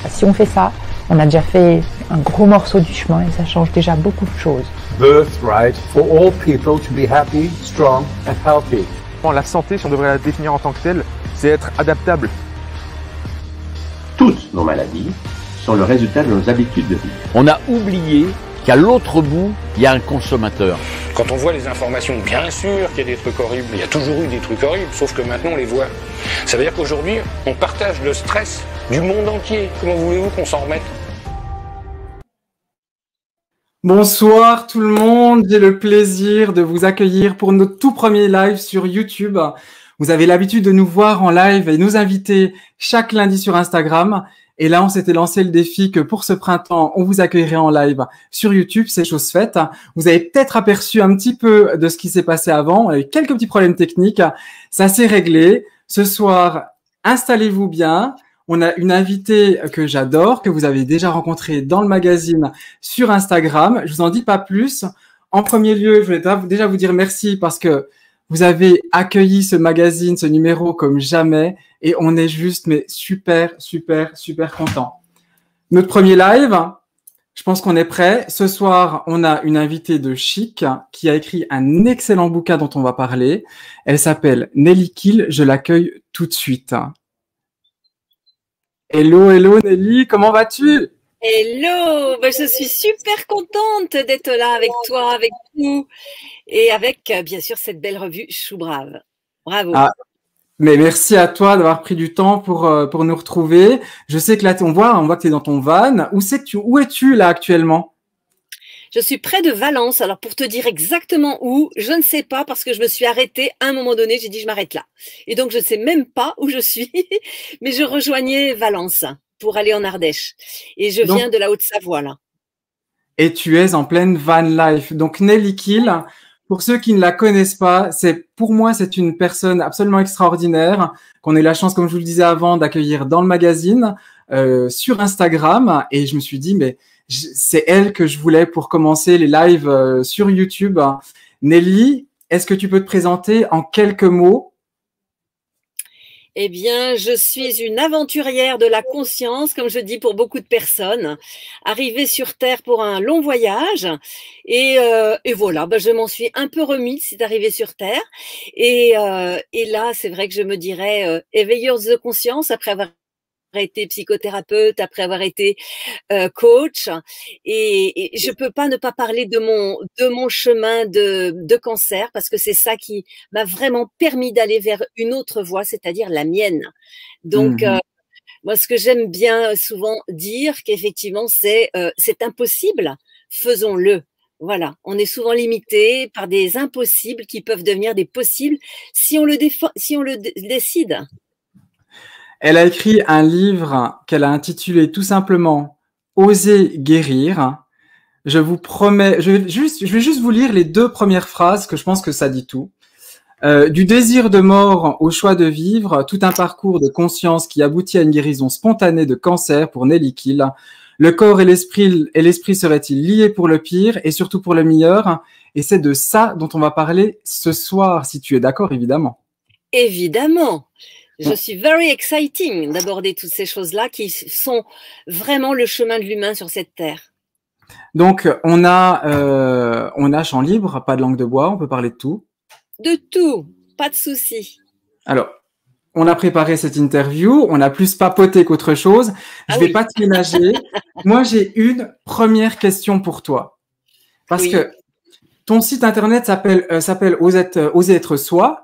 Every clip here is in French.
Si on fait ça, on a déjà fait un gros morceau du chemin et ça change déjà beaucoup de choses. Birthright for all people to be happy, strong and healthy. La santé, si on devrait la définir en tant que telle, c'est être adaptable. Toutes nos maladies sont le résultat de nos habitudes de vie. On a oublié qu'à l'autre bout, il y a un consommateur. Quand on voit les informations, bien sûr qu'il y a des trucs horribles. Il y a toujours eu des trucs horribles, sauf que maintenant on les voit. Ça veut dire qu'aujourd'hui, on partage le stress du monde entier. Comment voulez-vous qu'on s'en remette ? Bonsoir tout le monde, j'ai le plaisir de vous accueillir pour notre tout premier live sur YouTube. Vous avez l'habitude de nous voir en live et nous inviter chaque lundi sur Instagram. Et là, on s'était lancé le défi que pour ce printemps, on vous accueillerait en live sur YouTube, c'est chose faite. Vous avez peut-être aperçu un petit peu de ce qui s'est passé avant. On a eu quelques petits problèmes techniques, ça s'est réglé. Ce soir, installez-vous bien. On a une invitée que j'adore, que vous avez déjà rencontrée dans le magazine sur Instagram. Je vous en dis pas plus. En premier lieu, je voulais déjà vous dire merci parce que vous avez accueilli ce magazine, ce numéro comme jamais et on est juste mais super content. Notre premier live, je pense qu'on est prêt. Ce soir, on a une invitée de chic qui a écrit un excellent bouquin dont on va parler. Elle s'appelle Nelly Kiel. Je l'accueille tout de suite. Hello Nelly, comment vas-tu? Hello, je suis super contente d'être là avec toi, avec nous et avec bien sûr cette belle revue Chou Brave. Bravo. Ah, mais merci à toi d'avoir pris du temps pour nous retrouver. Je sais que là on voit que tu es dans ton van. Où es-tu là actuellement? Je suis près de Valence. Alors, pour te dire exactement où, je ne sais pas parce que je me suis arrêtée à un moment donné. J'ai dit, je m'arrête là. Et donc, je ne sais même pas où je suis, mais je rejoignais Valence pour aller en Ardèche. Et je viens de la Haute-Savoie, là. Et tu es en pleine van life. Donc, Nelly Kiel, pour ceux qui ne la connaissent pas, pour moi, c'est une personne absolument extraordinaire qu'on a eu la chance, comme je vous le disais avant, d'accueillir dans le magazine, sur Instagram. Et je me suis dit, mais c'est elle que je voulais pour commencer les lives sur YouTube. Nelly, est-ce que tu peux te présenter en quelques mots? Eh bien, je suis une aventurière de la conscience, comme je dis pour beaucoup de personnes, arrivée sur Terre pour un long voyage. Et voilà, je m'en suis un peu remise, c'est arrivé sur Terre. Et là, c'est vrai que je me dirais éveilleuse de conscience après avoir été psychothérapeute, après avoir été coach, et je peux pas ne pas parler de mon chemin de cancer parce que c'est ça qui m'a vraiment permis d'aller vers une autre voie, c'est-à-dire la mienne. Donc moi, ce que j'aime bien souvent dire, qu'effectivement c'est impossible, faisons-le. Voilà, on est souvent limité par des impossibles qui peuvent devenir des possibles si on le décide. Elle a écrit un livre qu'elle a intitulé tout simplement « Oser guérir ». Je vous promets, je vais juste vous lire les 2 premières phrases que je pense que ça dit tout. Du désir de mort au choix de vivre, tout un parcours de conscience qui aboutit à une guérison spontanée de cancer pour Nelly Kiel. Le corps et l'esprit seraient-ils liés pour le pire et surtout pour le meilleur? Et c'est de ça dont on va parler ce soir, si tu es d'accord, évidemment. Évidemment. Je suis very exciting d'aborder toutes ces choses-là qui sont vraiment le chemin de l'humain sur cette terre. Donc, on a champ libre, pas de langue de bois, on peut parler de tout. De tout, pas de souci. Alors, on a préparé cette interview, on a plus papoté qu'autre chose. Je vais pas te ménager. Moi, j'ai une première question pour toi. Parce que ton site internet s'appelle Oser être soi.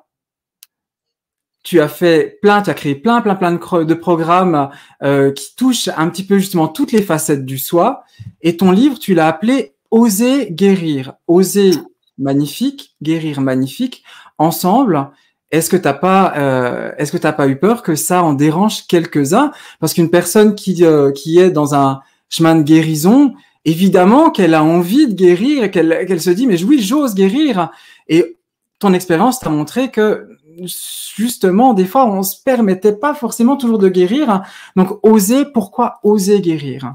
Tu as créé plein de programmes qui touchent un petit peu justement toutes les facettes du soi. Et ton livre, tu l'as appelé Oser guérir. Oser magnifique, guérir magnifique. Ensemble, est-ce que t'as pas eu peur que ça en dérange quelques-uns? Parce qu'une personne qui est dans un chemin de guérison, évidemment qu'elle a envie de guérir et qu'elle se dit mais oui, j'ose guérir. Et ton expérience t'a montré que justement, des fois, on se permettait pas forcément toujours de guérir. Donc, pourquoi oser guérir?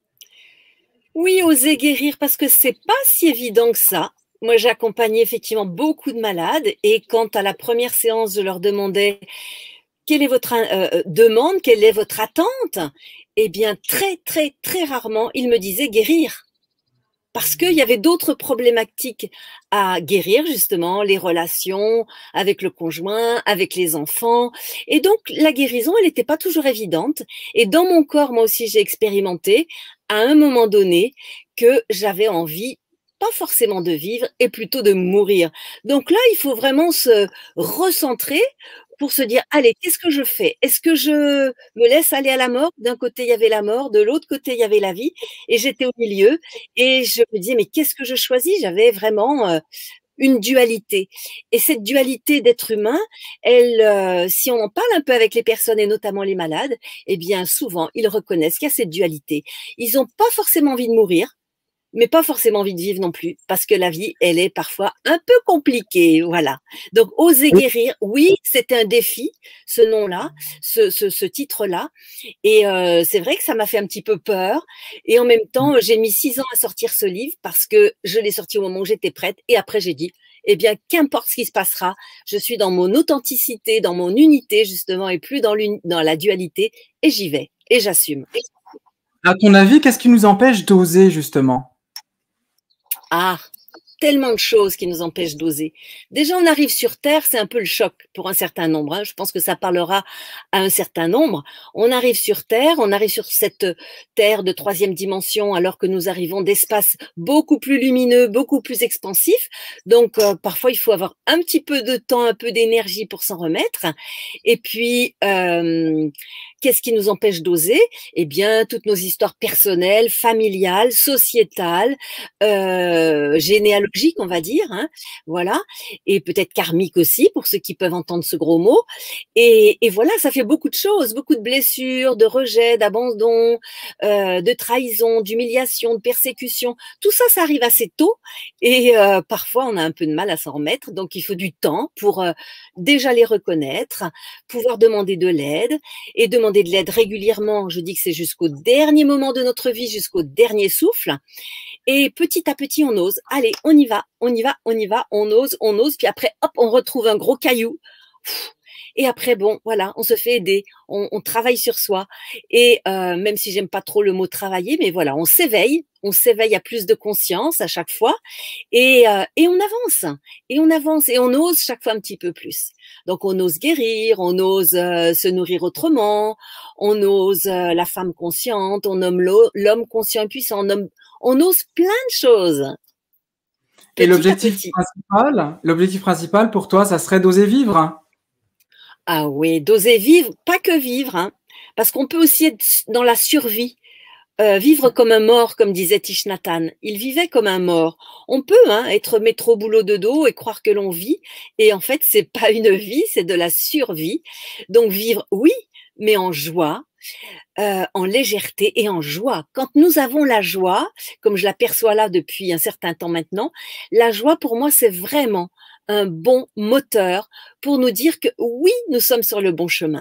Oui, oser guérir parce que c'est pas si évident que ça. Moi, j'ai accompagné effectivement beaucoup de malades et quand à la première séance, je leur demandais quelle est votre demande, quelle est votre attente, eh bien, très, très, très rarement, il me disait guérir. Parce qu'il y avait d'autres problématiques à guérir, justement, les relations avec le conjoint, avec les enfants. Et donc, la guérison, elle n'était pas toujours évidente. Et dans mon corps, moi aussi, j'ai expérimenté, à un moment donné, que j'avais envie, pas forcément de vivre, et plutôt de mourir. Donc là, il faut vraiment se recentrer pour se dire, allez, qu'est-ce que je fais? Est-ce que je me laisse aller à la mort? D'un côté, il y avait la mort, de l'autre côté, il y avait la vie, et j'étais au milieu, et je me disais, mais qu'est-ce que je choisis? J'avais vraiment une dualité. Et cette dualité d'être humain, elle, si on en parle un peu avec les personnes, et notamment les malades, eh bien, souvent, ils reconnaissent qu'il y a cette dualité. Ils n'ont pas forcément envie de mourir, mais pas forcément envie de vivre non plus, parce que la vie, elle est parfois un peu compliquée, voilà. Donc, oser guérir, oui, c'était un défi, ce nom-là, ce titre-là, et c'est vrai que ça m'a fait un petit peu peur, et en même temps, j'ai mis 6 ans à sortir ce livre, parce que je l'ai sorti au moment où j'étais prête, et après j'ai dit, eh bien, qu'importe ce qui se passera, je suis dans mon authenticité, dans mon unité, justement, et plus dans la dualité, et j'y vais, et j'assume. À ton avis, qu'est-ce qui nous empêche d'oser, justement? Ah, tellement de choses qui nous empêchent d'oser. Déjà, on arrive sur Terre, c'est un peu le choc pour un certain nombre. Hein. Je pense que ça parlera à un certain nombre. On arrive sur Terre, on arrive sur cette Terre de 3e dimension, alors que nous arrivons d'espaces beaucoup plus lumineux, beaucoup plus expansifs. Donc, parfois, il faut avoir un petit peu de temps, un peu d'énergie pour s'en remettre. Et puis, qu'est-ce qui nous empêche d'oser? Eh bien, toutes nos histoires personnelles, familiales, sociétales, généalogiques, on va dire, hein, voilà, et peut-être karmiques aussi, pour ceux qui peuvent entendre ce gros mot. Et voilà, ça fait beaucoup de choses, beaucoup de blessures, de rejets, d'abandon, de trahison, d'humiliation, de persécution. Tout ça, ça arrive assez tôt, et parfois, on a un peu de mal à s'en remettre, donc il faut du temps pour déjà les reconnaître, pouvoir demander de l'aide, et demander de l'aide régulièrement. Je dis que c'est jusqu'au dernier moment de notre vie, jusqu'au dernier souffle. Et petit à petit, on ose. Allez, on y va, on y va, on y va, on ose. Puis après, hop, on retrouve un gros caillou. Et après, bon, voilà, on se fait aider, on travaille sur soi. Et même si j'aime pas trop le mot travailler, mais voilà, on s'éveille à plus de conscience à chaque fois. Et on avance, et on avance, et on ose chaque fois un petit peu plus. Donc, on ose guérir, on ose se nourrir autrement, on ose la femme consciente, on nomme l'homme conscient et puissant, on ose plein de choses. Et l'objectif principal pour toi, ça serait d'oser vivre? Ah oui, d'oser vivre, pas que vivre, hein, parce qu'on peut aussi être dans la survie, vivre comme un mort, comme disait Thich Nhat Hanh. Il vivait comme un mort. On peut être métro boulot dodo et croire que l'on vit, et en fait, c'est pas une vie, c'est de la survie. Donc vivre, oui, mais en joie. En légèreté et en joie. Quand nous avons la joie, comme je l'aperçois là depuis un certain temps maintenant, la joie pour moi c'est vraiment un bon moteur pour nous dire que oui, nous sommes sur le bon chemin.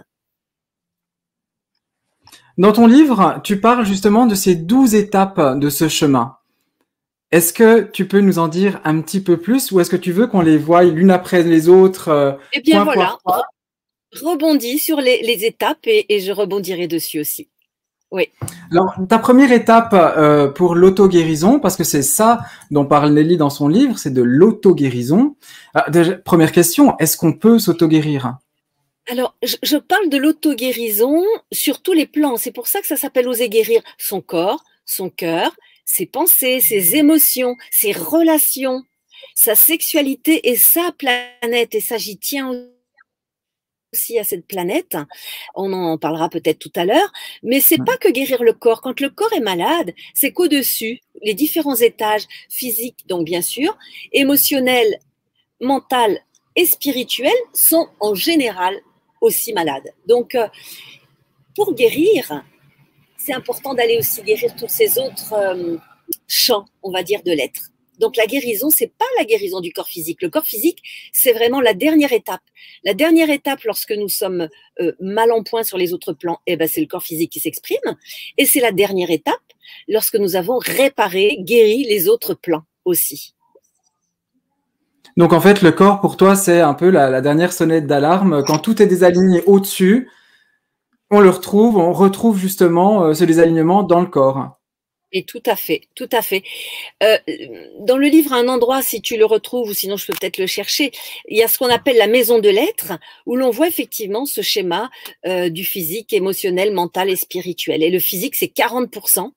Dans ton livre, tu parles justement de ces 12 étapes de ce chemin. Est-ce que tu peux nous en dire un petit peu plus, ou est-ce que tu veux qu'on les voie l'une après les autres? Eh bien voilà. Rebondis sur les étapes et je rebondirai dessus aussi. Oui. Alors, ta première étape pour l'auto-guérison, parce que c'est ça dont parle Nelly dans son livre, c'est de l'auto-guérison. Déjà, première question, est-ce qu'on peut s'auto-guérir? Alors, je parle de l'auto-guérison sur tous les plans. C'est pour ça que ça s'appelle oser guérir son corps, son cœur, ses pensées, ses émotions, ses relations, sa sexualité et sa planète. Et ça, j'y tiens aussi à cette planète, on en parlera peut-être tout à l'heure, mais c'est pas que guérir le corps. Quand le corps est malade, c'est qu'au-dessus, les différents étages physiques, donc bien sûr, émotionnels, mental et spirituels sont en général aussi malades. Donc, pour guérir, c'est important d'aller aussi guérir tous ces autres champs, on va dire, de l'être. Donc, la guérison, c'est pas la guérison du corps physique. Le corps physique, c'est vraiment la dernière étape. La dernière étape, lorsque nous sommes mal en point sur les autres plans, eh ben, c'est le corps physique qui s'exprime. Et c'est la dernière étape lorsque nous avons réparé, guéri les autres plans aussi. Donc, en fait, le corps, pour toi, c'est un peu la dernière sonnette d'alarme. Quand tout est désaligné au-dessus, on retrouve justement ce désalignement dans le corps. Et tout à fait, tout à fait. Dans le livre, à un endroit, si tu le retrouves, ou sinon je peux peut-être le chercher, il y a ce qu'on appelle la maison de l'être, où l'on voit effectivement ce schéma du physique, émotionnel, mental et spirituel. Et le physique, c'est 40%,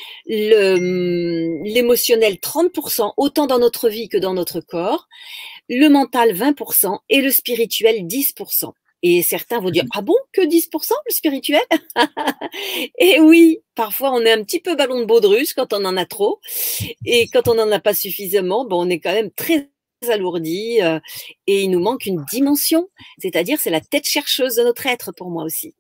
l'émotionnel 30%, autant dans notre vie que dans notre corps, le mental 20% et le spirituel 10%. Et certains vont dire, ah bon, que 10% le spirituel? Et oui, parfois on est un petit peu ballon de baudruche quand on en a trop. Et quand on n'en a pas suffisamment, bon, on est quand même très alourdi et il nous manque une dimension. C'est-à-dire, c'est la tête chercheuse de notre être pour moi aussi.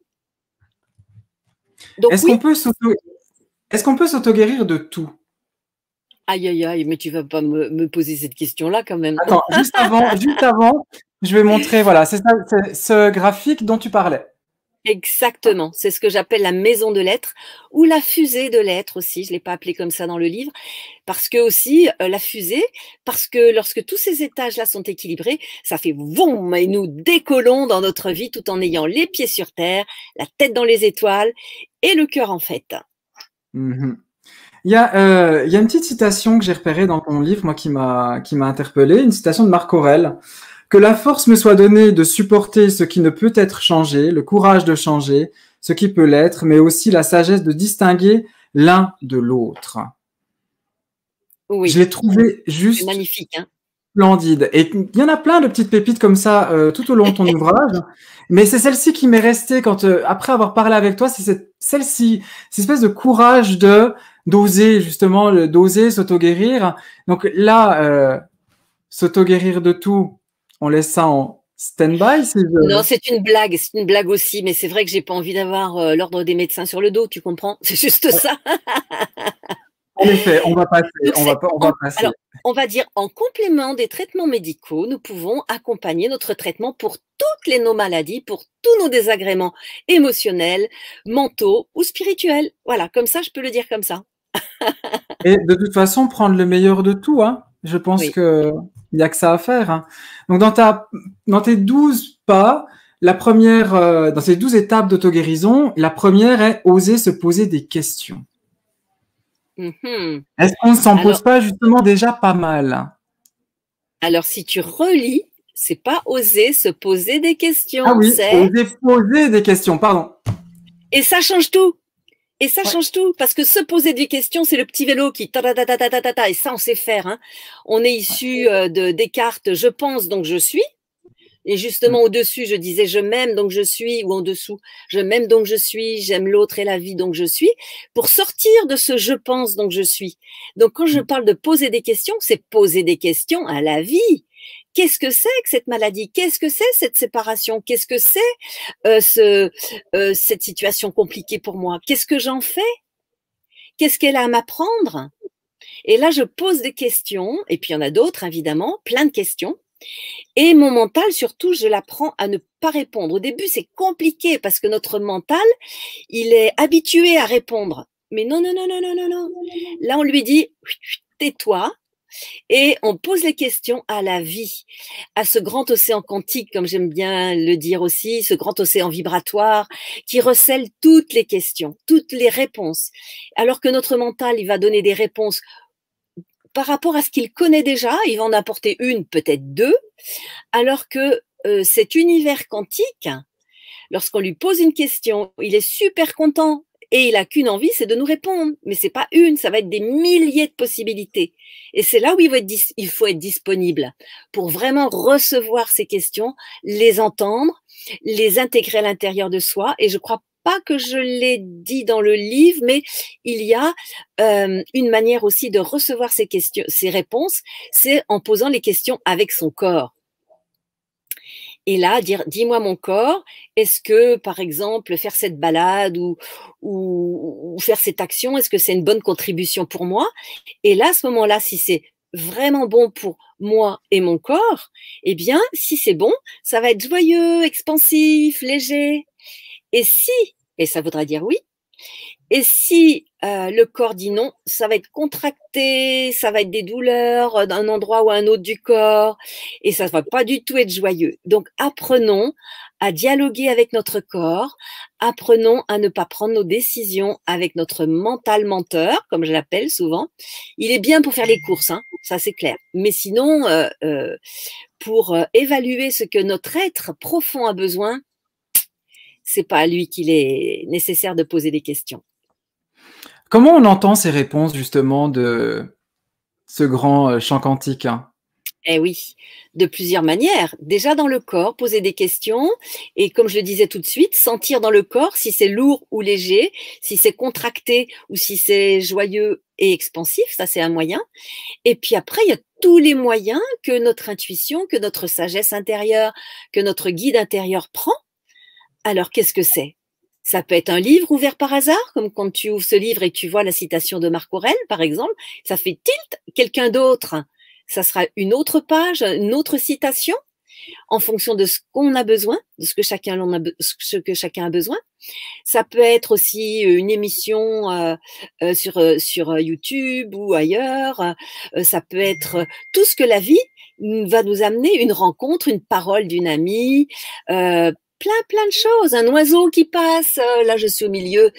Donc, Est-ce qu'on peut s'auto-guérir de tout? Aïe, aïe, aïe, mais tu vas pas me poser cette question-là quand même. Attends, juste avant, je vais montrer, voilà, c'est ça, c'est ce graphique dont tu parlais. Exactement, c'est ce que j'appelle la maison de l'être ou la fusée de l'être aussi, je ne l'ai pas appelé comme ça dans le livre, parce que aussi la fusée, parce que lorsque tous ces étages-là sont équilibrés, ça fait boum et nous décollons dans notre vie tout en ayant les pieds sur terre, la tête dans les étoiles et le cœur en fête. Mm-hmm. Il y a une petite citation que j'ai repérée dans ton livre, moi qui m'a interpellé, une citation de Marc Aurèle. Que la force me soit donnée de supporter ce qui ne peut être changé, le courage de changer ce qui peut l'être, mais aussi la sagesse de distinguer l'un de l'autre. Oui. Je l'ai trouvé juste magnifique, hein. Splendide. Et il y en a plein de petites pépites comme ça tout au long de ton ouvrage, mais c'est celle-ci qui m'est restée quand après avoir parlé avec toi, c'est celle-ci, cette espèce de courage d'oser justement, d'oser s'auto-guérir. Donc là, s'auto-guérir de tout. On laisse ça en stand-by si Non, c'est une blague aussi, mais c'est vrai que j'ai pas envie d'avoir l'ordre des médecins sur le dos, tu comprends? C'est juste ça. En effet, on va passer. Alors, on va dire en complément des traitements médicaux, nous pouvons accompagner notre traitement pour toutes nos maladies, pour tous nos désagréments émotionnels, mentaux ou spirituels. Voilà, comme ça, je peux le dire comme ça. Et de toute façon, prendre le meilleur de tout, hein. Je pense que il n'y a que ça à faire. Hein. Donc, dans tes 12 pas, la première, dans ces 12 étapes d'auto-guérison, la première est oser se poser des questions. Mm-hmm. Est-ce qu'on ne s'en pose pas justement déjà pas mal? Alors, si tu relis, c'est pas oser se poser des questions. Ah oui, oser poser des questions, pardon. Et ça change tout. Et ça change tout, parce que se poser des questions, c'est le petit vélo qui et ça on sait faire. Hein. On est issu de Descartes, je pense donc je suis. Et justement au-dessus, je disais je m'aime donc je suis, ou en dessous, je m'aime donc je suis, j'aime l'autre et la vie donc je suis. Pour sortir de ce je pense donc je suis. Donc quand je parle de poser des questions, c'est poser des questions à la vie. Qu'est-ce que c'est que cette maladie? Qu'est-ce que c'est cette séparation? Qu'est-ce que c'est cette situation compliquée pour moi? Qu'est-ce que j'en fais? Qu'est-ce qu'elle a à m'apprendre? Et là, je pose des questions, et puis il y en a d'autres, évidemment, plein de questions. Et mon mental, surtout, je l'apprends à ne pas répondre. Au début, c'est compliqué parce que notre mental, il est habitué à répondre. Mais non. Là, on lui dit, tais-toi. Et on pose les questions à la vie, à ce grand océan quantique, comme j'aime bien le dire aussi, ce grand océan vibratoire qui recèle toutes les questions, toutes les réponses. Alors que notre mental, il va donner des réponses par rapport à ce qu'il connaît déjà, il va en apporter une, peut-être deux, alors que cet univers quantique, lorsqu'on lui pose une question, il est super content. Et il a qu'une envie, c'est de nous répondre. Mais c'est pas une, ça va être des milliers de possibilités. Et c'est là où il faut être disponible pour vraiment recevoir ces questions, les entendre, les intégrer à l'intérieur de soi. Et je crois pas que je l'ai dit dans le livre, mais il y a une manière aussi de recevoir ces questions, ces réponses, c'est en posant les questions avec son corps. Et là, dire, dis-moi mon corps, est-ce que, par exemple, faire cette balade ou faire cette action, est-ce que c'est une bonne contribution pour moi? Et là, à ce moment-là, si c'est vraiment bon pour moi et mon corps, eh bien, si c'est bon, ça va être joyeux, expansif, léger. Et si, et ça voudra dire oui, et si le corps dit non, ça va être contracté, ça va être des douleurs d'un endroit ou un autre du corps, et ça ne va pas du tout être joyeux. Donc, apprenons à dialoguer avec notre corps, apprenons à ne pas prendre nos décisions avec notre mental menteur, comme je l'appelle souvent. Il est bien pour faire les courses, hein, ça c'est clair. Mais sinon, pour évaluer ce que notre être profond a besoin, c'est pas à lui qu'il est nécessaire de poser des questions. Comment on entend ces réponses justement de ce grand chant quantique, hein? Eh oui, de plusieurs manières. Déjà dans le corps, poser des questions et comme je le disais tout de suite, sentir dans le corps si c'est lourd ou léger, si c'est contracté ou si c'est joyeux et expansif, ça c'est un moyen. Et puis après, il y a tous les moyens que notre intuition, que notre sagesse intérieure, que notre guide intérieur prend. Alors qu'est-ce que c'est? Ça peut être un livre ouvert par hasard, comme quand tu ouvres ce livre et tu vois la citation de Marc Aurèle, par exemple, ça fait tilt, quelqu'un d'autre. Ça sera une autre page, une autre citation, en fonction de ce qu'on a besoin, de ce que chacun a besoin. Ça peut être aussi une émission sur YouTube ou ailleurs. Ça peut être tout ce que la vie va nous amener, une rencontre, une parole d'une amie, plein de choses. Un oiseau qui passe. Là, je suis au milieu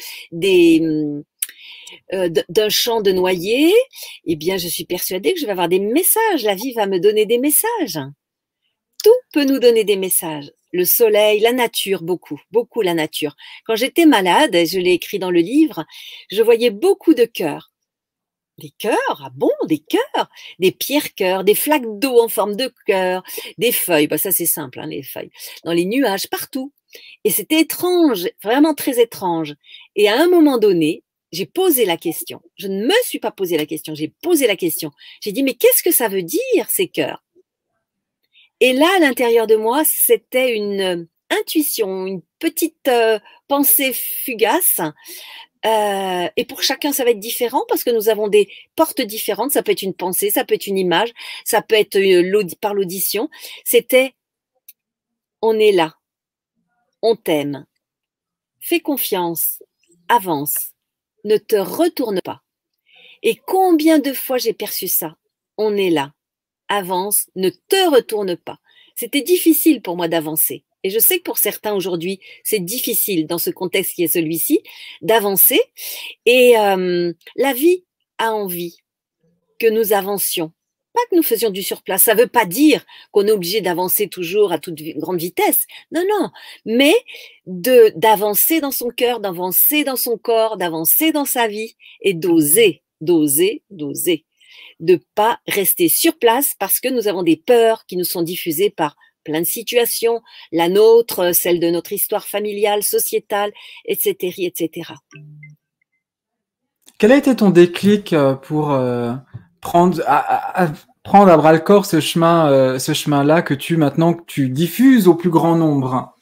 d'un champ de noyer, eh bien, je suis persuadée que je vais avoir des messages. La vie va me donner des messages. Tout peut nous donner des messages. Le soleil, la nature, beaucoup la nature. Quand j'étais malade, et je l'ai écrit dans le livre, je voyais beaucoup de cœurs. Des cœurs? Ah bon, des cœurs? Des pierres-cœurs, des flaques d'eau en forme de cœur, des feuilles. Bah, ça, c'est simple, hein, les feuilles. Dans les nuages, partout. Et c'était étrange, vraiment très étrange. Et à un moment donné, j'ai posé la question. Je ne me suis pas posé la question, j'ai posé la question. J'ai dit, mais qu'est-ce que ça veut dire, ces cœurs? Et là, à l'intérieur de moi, c'était une intuition, une petite pensée fugace. Et pour chacun, ça va être différent parce que nous avons des portes différentes. Ça peut être une pensée, ça peut être une image, ça peut être par l'audition. C'était, on est là, on t'aime, fais confiance, avance. Ne te retourne pas. Et combien de fois j'ai perçu ça? On est là. Avance, ne te retourne pas. C'était difficile pour moi d'avancer. Et je sais que pour certains aujourd'hui, c'est difficile dans ce contexte qui est celui-ci, d'avancer. Et la vie a envie que nous avancions. Pas que nous faisions du surplace. Ça ne veut pas dire qu'on est obligé d'avancer toujours à toute grande vitesse. Non, non. Mais d'avancer dans son cœur, d'avancer dans son corps, d'avancer dans sa vie et d'oser. De pas rester sur place parce que nous avons des peurs qui nous sont diffusées par plein de situations, la nôtre, celle de notre histoire familiale, sociétale, etc., etc. Quel a été ton déclic pour prendre à bras le corps ce chemin-là que tu diffuses au plus grand nombre?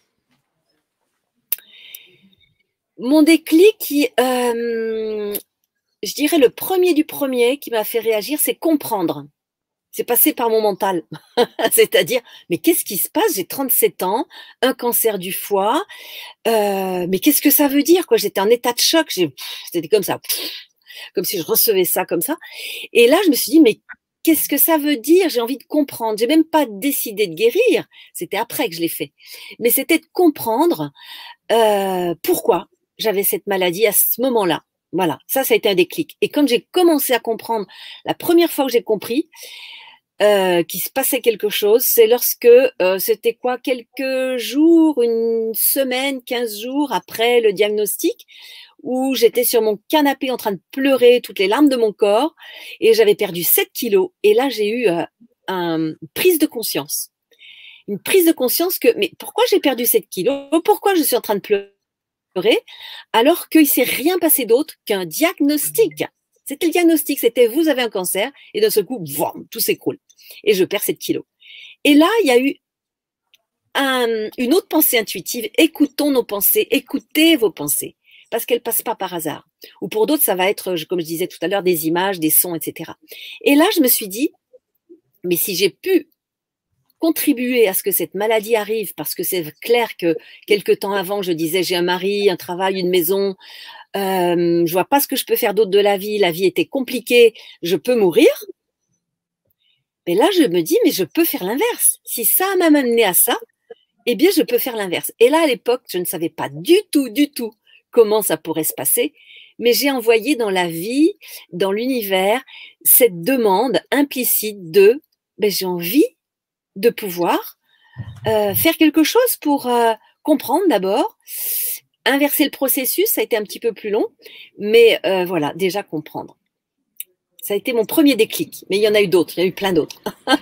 Mon déclic, je dirais le premier du premier qui m'a fait réagir, c'est comprendre. C'est passé par mon mental. C'est-à-dire, mais qu'est-ce qui se passe? J'ai 37 ans, un cancer du foie, mais qu'est-ce que ça veut dire, quoi? J'étais en état de choc, c'était comme ça, comme si je recevais ça comme ça. Et là, je me suis dit, mais qu'est-ce que ça veut dire? J'ai envie de comprendre. J'ai même pas décidé de guérir. C'était après que je l'ai fait. Mais c'était de comprendre pourquoi j'avais cette maladie à ce moment-là. Voilà, ça a été un déclic. Et quand j'ai commencé à comprendre, la première fois que j'ai compris qu'il se passait quelque chose, c'est lorsque c'était quoi, quelques jours, une semaine, 15 jours après le diagnostic, où j'étais sur mon canapé en train de pleurer toutes les larmes de mon corps et j'avais perdu 7 kilos. Et là, j'ai eu une prise de conscience. Une prise de conscience que, mais pourquoi j'ai perdu 7 kilos? Pourquoi je suis en train de pleurer alors qu'il ne s'est rien passé d'autre qu'un diagnostic? C'était le diagnostic, c'était vous avez un cancer et d'un seul coup, tout s'écroule. Et je perds 7 kilos. Et là, il y a eu une autre pensée intuitive. Écoutons nos pensées, écoutez vos pensées. Parce qu'elles ne passent pas par hasard. Ou pour d'autres, ça va être, comme je disais tout à l'heure, des images, des sons, etc. Et là, je me suis dit, mais si j'ai pu contribuer à ce que cette maladie arrive, parce que c'est clair que quelque temps avant, je disais, j'ai un mari, un travail, une maison, je vois pas ce que je peux faire d'autre de la vie était compliquée, je peux mourir. Mais là, je me dis, mais je peux faire l'inverse. Si ça m'a amené à ça, eh bien, je peux faire l'inverse. Et là, à l'époque, je ne savais pas du tout comment ça pourrait se passer, mais j'ai envoyé dans la vie, dans l'univers, cette demande implicite de j'ai envie de pouvoir faire quelque chose pour comprendre d'abord, inverser le processus, ça a été un petit peu plus long, mais voilà, déjà comprendre. Ça a été mon premier déclic, mais il y en a eu d'autres, il y a eu plein d'autres.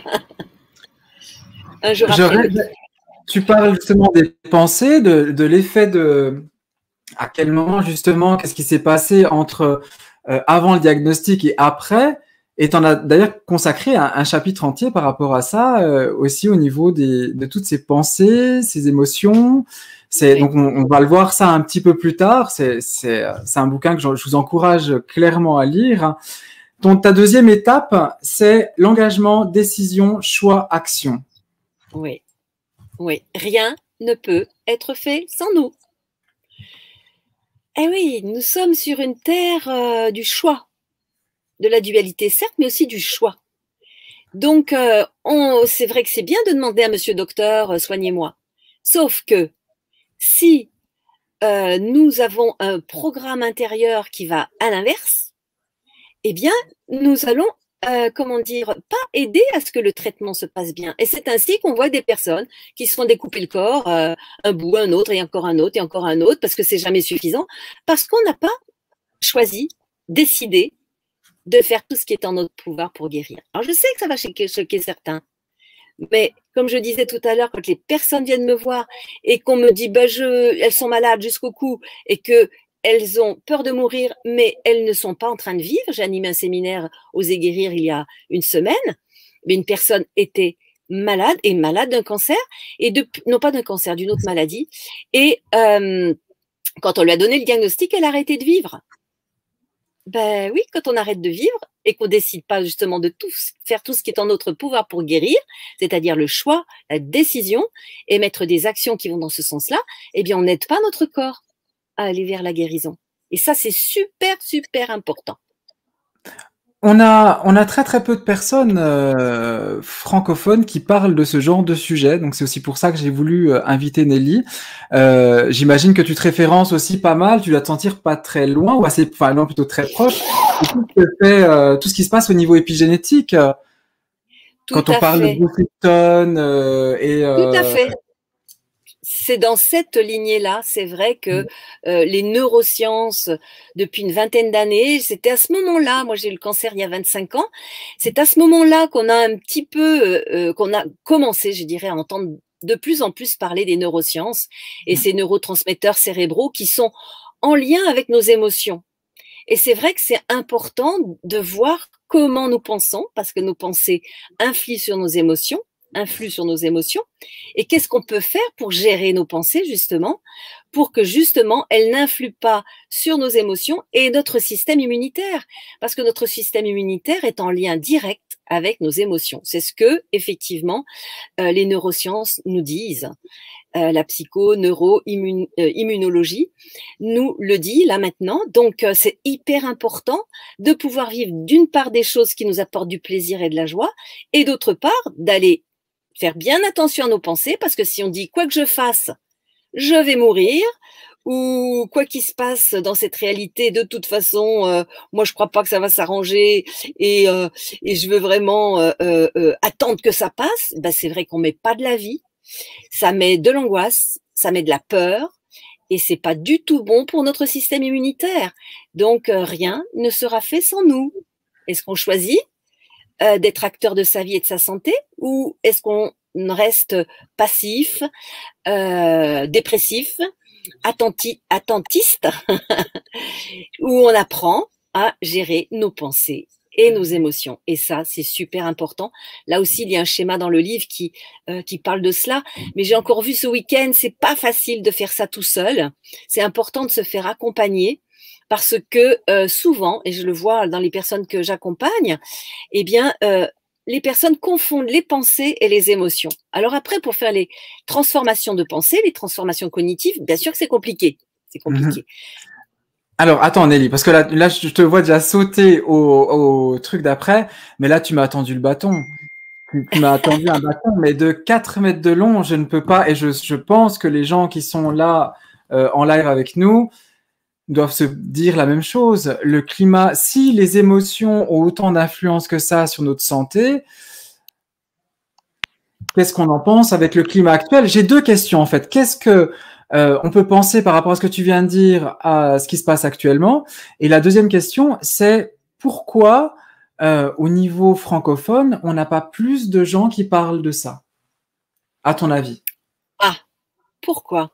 Un jour après. Tu parles justement des pensées, de l'effet de… À quel moment justement, qu'est-ce qui s'est passé entre avant le diagnostic et après? Et tu en as d'ailleurs consacré un chapitre entier par rapport à ça, aussi au niveau de toutes ces pensées, ces émotions. Oui. Donc on va le voir ça un petit peu plus tard. C'est un bouquin que je vous encourage clairement à lire. Donc ta deuxième étape, c'est l'engagement, décision, choix, action. Oui, oui. Rien ne peut être fait sans nous. Eh oui, nous sommes sur une terre du choix, de la dualité certes, mais aussi du choix. Donc, c'est vrai que c'est bien de demander à Monsieur Docteur, soignez-moi. Sauf que si nous avons un programme intérieur qui va à l'inverse, eh bien, nous allons, pas aider à ce que le traitement se passe bien. Et c'est ainsi qu'on voit des personnes qui se font découper le corps, un bout, un autre, et encore un autre, et encore un autre, parce que c'est jamais suffisant, parce qu'on n'a pas choisi, décidé de faire tout ce qui est en notre pouvoir pour guérir. Alors, je sais que ça va choquer certains, mais comme je disais tout à l'heure, quand les personnes viennent me voir et qu'on me dit elles sont malades jusqu'au cou et que elles ont peur de mourir, mais elles ne sont pas en train de vivre. J'ai animé un séminaire Oser guérir il y a une semaine, mais une personne était malade d'un cancer, non pas d'un cancer, d'une autre maladie. Et quand on lui a donné le diagnostic, elle a arrêté de vivre. Ben oui, quand on arrête de vivre et qu'on décide pas justement de faire tout ce qui est en notre pouvoir pour guérir, c'est-à-dire le choix, la décision et mettre des actions qui vont dans ce sens-là, eh bien on n'aide pas notre corps à aller vers la guérison. Et ça, c'est super, super important. On a très peu de personnes francophones qui parlent de ce genre de sujet, donc c'est aussi pour ça que j'ai voulu inviter Nelly. J'imagine que tu te références aussi pas mal, tu dois te sentir pas très loin, ou assez, enfin non, plutôt très proche, de tout ce qui se passe au niveau épigénétique. Quand on parle de Bruce Lipton Tout à fait. C'est dans cette lignée-là, c'est vrai que les neurosciences, depuis une vingtaine d'années, c'était à ce moment-là, moi j'ai eu le cancer il y a 25 ans, c'est à ce moment-là qu'on a un petit peu, qu'on a commencé, je dirais, à entendre de plus en plus parler des neurosciences et ces neurotransmetteurs cérébraux qui sont en lien avec nos émotions. Et c'est vrai que c'est important de voir comment nous pensons, parce que nos pensées influent sur nos émotions, et qu'est-ce qu'on peut faire pour gérer nos pensées justement, pour que justement elles n'influent pas sur nos émotions et notre système immunitaire, parce que notre système immunitaire est en lien direct avec nos émotions. C'est ce que effectivement les neurosciences nous disent. La psycho-neuro-immunologie nous le dit là maintenant. Donc, c'est hyper important de pouvoir vivre d'une part des choses qui nous apportent du plaisir et de la joie, et d'autre part d'aller faire bien attention à nos pensées, parce que si on dit quoi que je fasse, je vais mourir, ou quoi qu'il se passe dans cette réalité, de toute façon, moi je crois pas que ça va s'arranger et je veux vraiment attendre que ça passe, ben, c'est vrai qu'on met pas de la vie, ça met de l'angoisse, ça met de la peur, et c'est pas du tout bon pour notre système immunitaire. Donc rien ne sera fait sans nous. Est-ce qu'on choisit d'être acteur de sa vie et de sa santé, ou est-ce qu'on reste passif, dépressif, attentiste, où on apprend à gérer nos pensées et nos émotions. Et ça, c'est super important. Là aussi, il y a un schéma dans le livre qui parle de cela. Mais j'ai encore vu ce week-end, c'est pas facile de faire ça tout seul. C'est important de se faire accompagner, parce que souvent, et je le vois dans les personnes que j'accompagne, eh bien, les personnes confondent les pensées et les émotions. Alors après, pour faire les transformations de pensée, les transformations cognitives, bien sûr que c'est compliqué. C'est compliqué. Alors, attends Nelly, parce que là je te vois déjà sauter au truc d'après, mais là tu m'as tendu le bâton. Tu m'as attendu un bâton, mais de 4 mètres de long, je ne peux pas. Et je pense que les gens qui sont là en live avec nous doivent se dire la même chose. Le climat, si les émotions ont autant d'influence que ça sur notre santé, qu'est-ce qu'on en pense avec le climat actuel? J'ai 2 questions en fait. Qu'est-ce que on peut penser par rapport à ce que tu viens de dire à ce qui se passe actuellement? Et la deuxième question, c'est pourquoi au niveau francophone, on n'a pas plus de gens qui parlent de ça, à ton avis? Ah, pourquoi?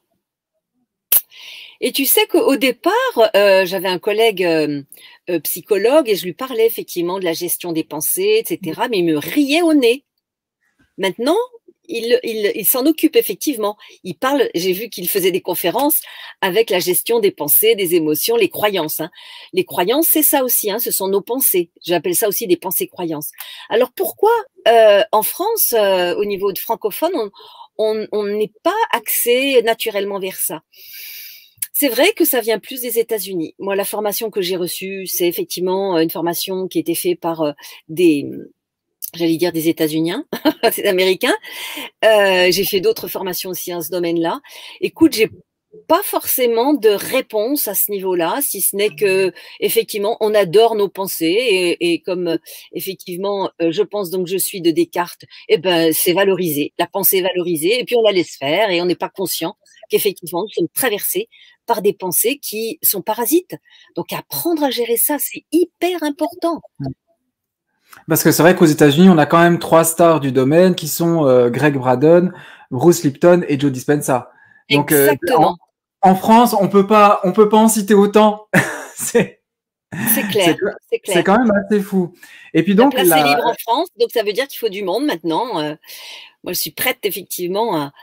Et tu sais qu'au départ, j'avais un collègue psychologue et je lui parlais effectivement de la gestion des pensées, etc. Mais il me riait au nez. Maintenant, il s'en occupe effectivement. Il parle, j'ai vu qu'il faisait des conférences avec la gestion des pensées, des émotions, les croyances. Hein. Les croyances, c'est ça aussi, hein, ce sont nos pensées. J'appelle ça aussi des pensées-croyances. Alors pourquoi en France, au niveau de francophone, on n'est pas axé naturellement vers ça? C'est vrai que ça vient plus des États-Unis. Moi, la formation que j'ai reçue, c'est effectivement une formation qui a été faite par j'allais dire des États-Uniens, c'est américain. J'ai fait d'autres formations aussi dans ce domaine-là. Écoute, j'ai pas forcément de réponse à ce niveau-là, si ce n'est que effectivement, on adore nos pensées et comme effectivement, je pense donc je suis de Descartes. Eh ben, c'est valorisé. La pensée est valorisée et puis on la laisse faire et on n'est pas conscient qu'effectivement nous sommes traversés par des pensées qui sont parasites. Donc apprendre à gérer ça, c'est hyper important. Parce que c'est vrai qu'aux États-Unis, on a quand même 3 stars du domaine qui sont Greg Braden, Bruce Lipton et Joe Dispenza. Donc, exactement. En France, on peut pas en citer autant. C'est clair. C'est quand même assez fou. Et puis donc, la place est libre en France, donc ça veut dire qu'il faut du monde maintenant. Moi, je suis prête effectivement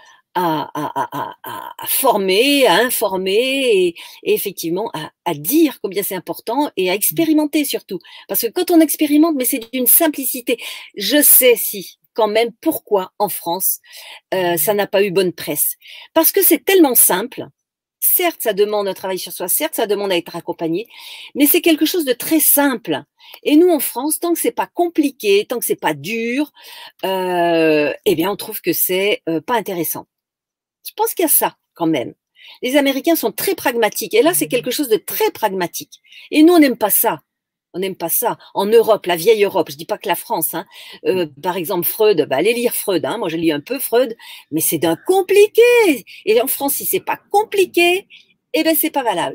à former, à informer et effectivement à dire combien c'est important et à expérimenter surtout. Parce que quand on expérimente, mais c'est d'une simplicité. Je sais quand même pourquoi en France ça n'a pas eu bonne presse. Parce que c'est tellement simple. Certes, ça demande un travail sur soi, certes, ça demande à être accompagné, mais c'est quelque chose de très simple. Et nous, en France, tant que c'est pas compliqué, tant que c'est pas dur, eh bien, on trouve que c'est pas intéressant. Je pense qu'il y a ça quand même. Les Américains sont très pragmatiques. Et là, c'est quelque chose de très pragmatique. Et nous, on n'aime pas ça. On n'aime pas ça. En Europe, la vieille Europe, je dis pas que la France. Hein. Par exemple, Freud, allez lire Freud. Hein. Moi, je lis un peu Freud, mais c'est d'un compliqué. Et en France, si c'est pas compliqué, eh ben c'est pas valable.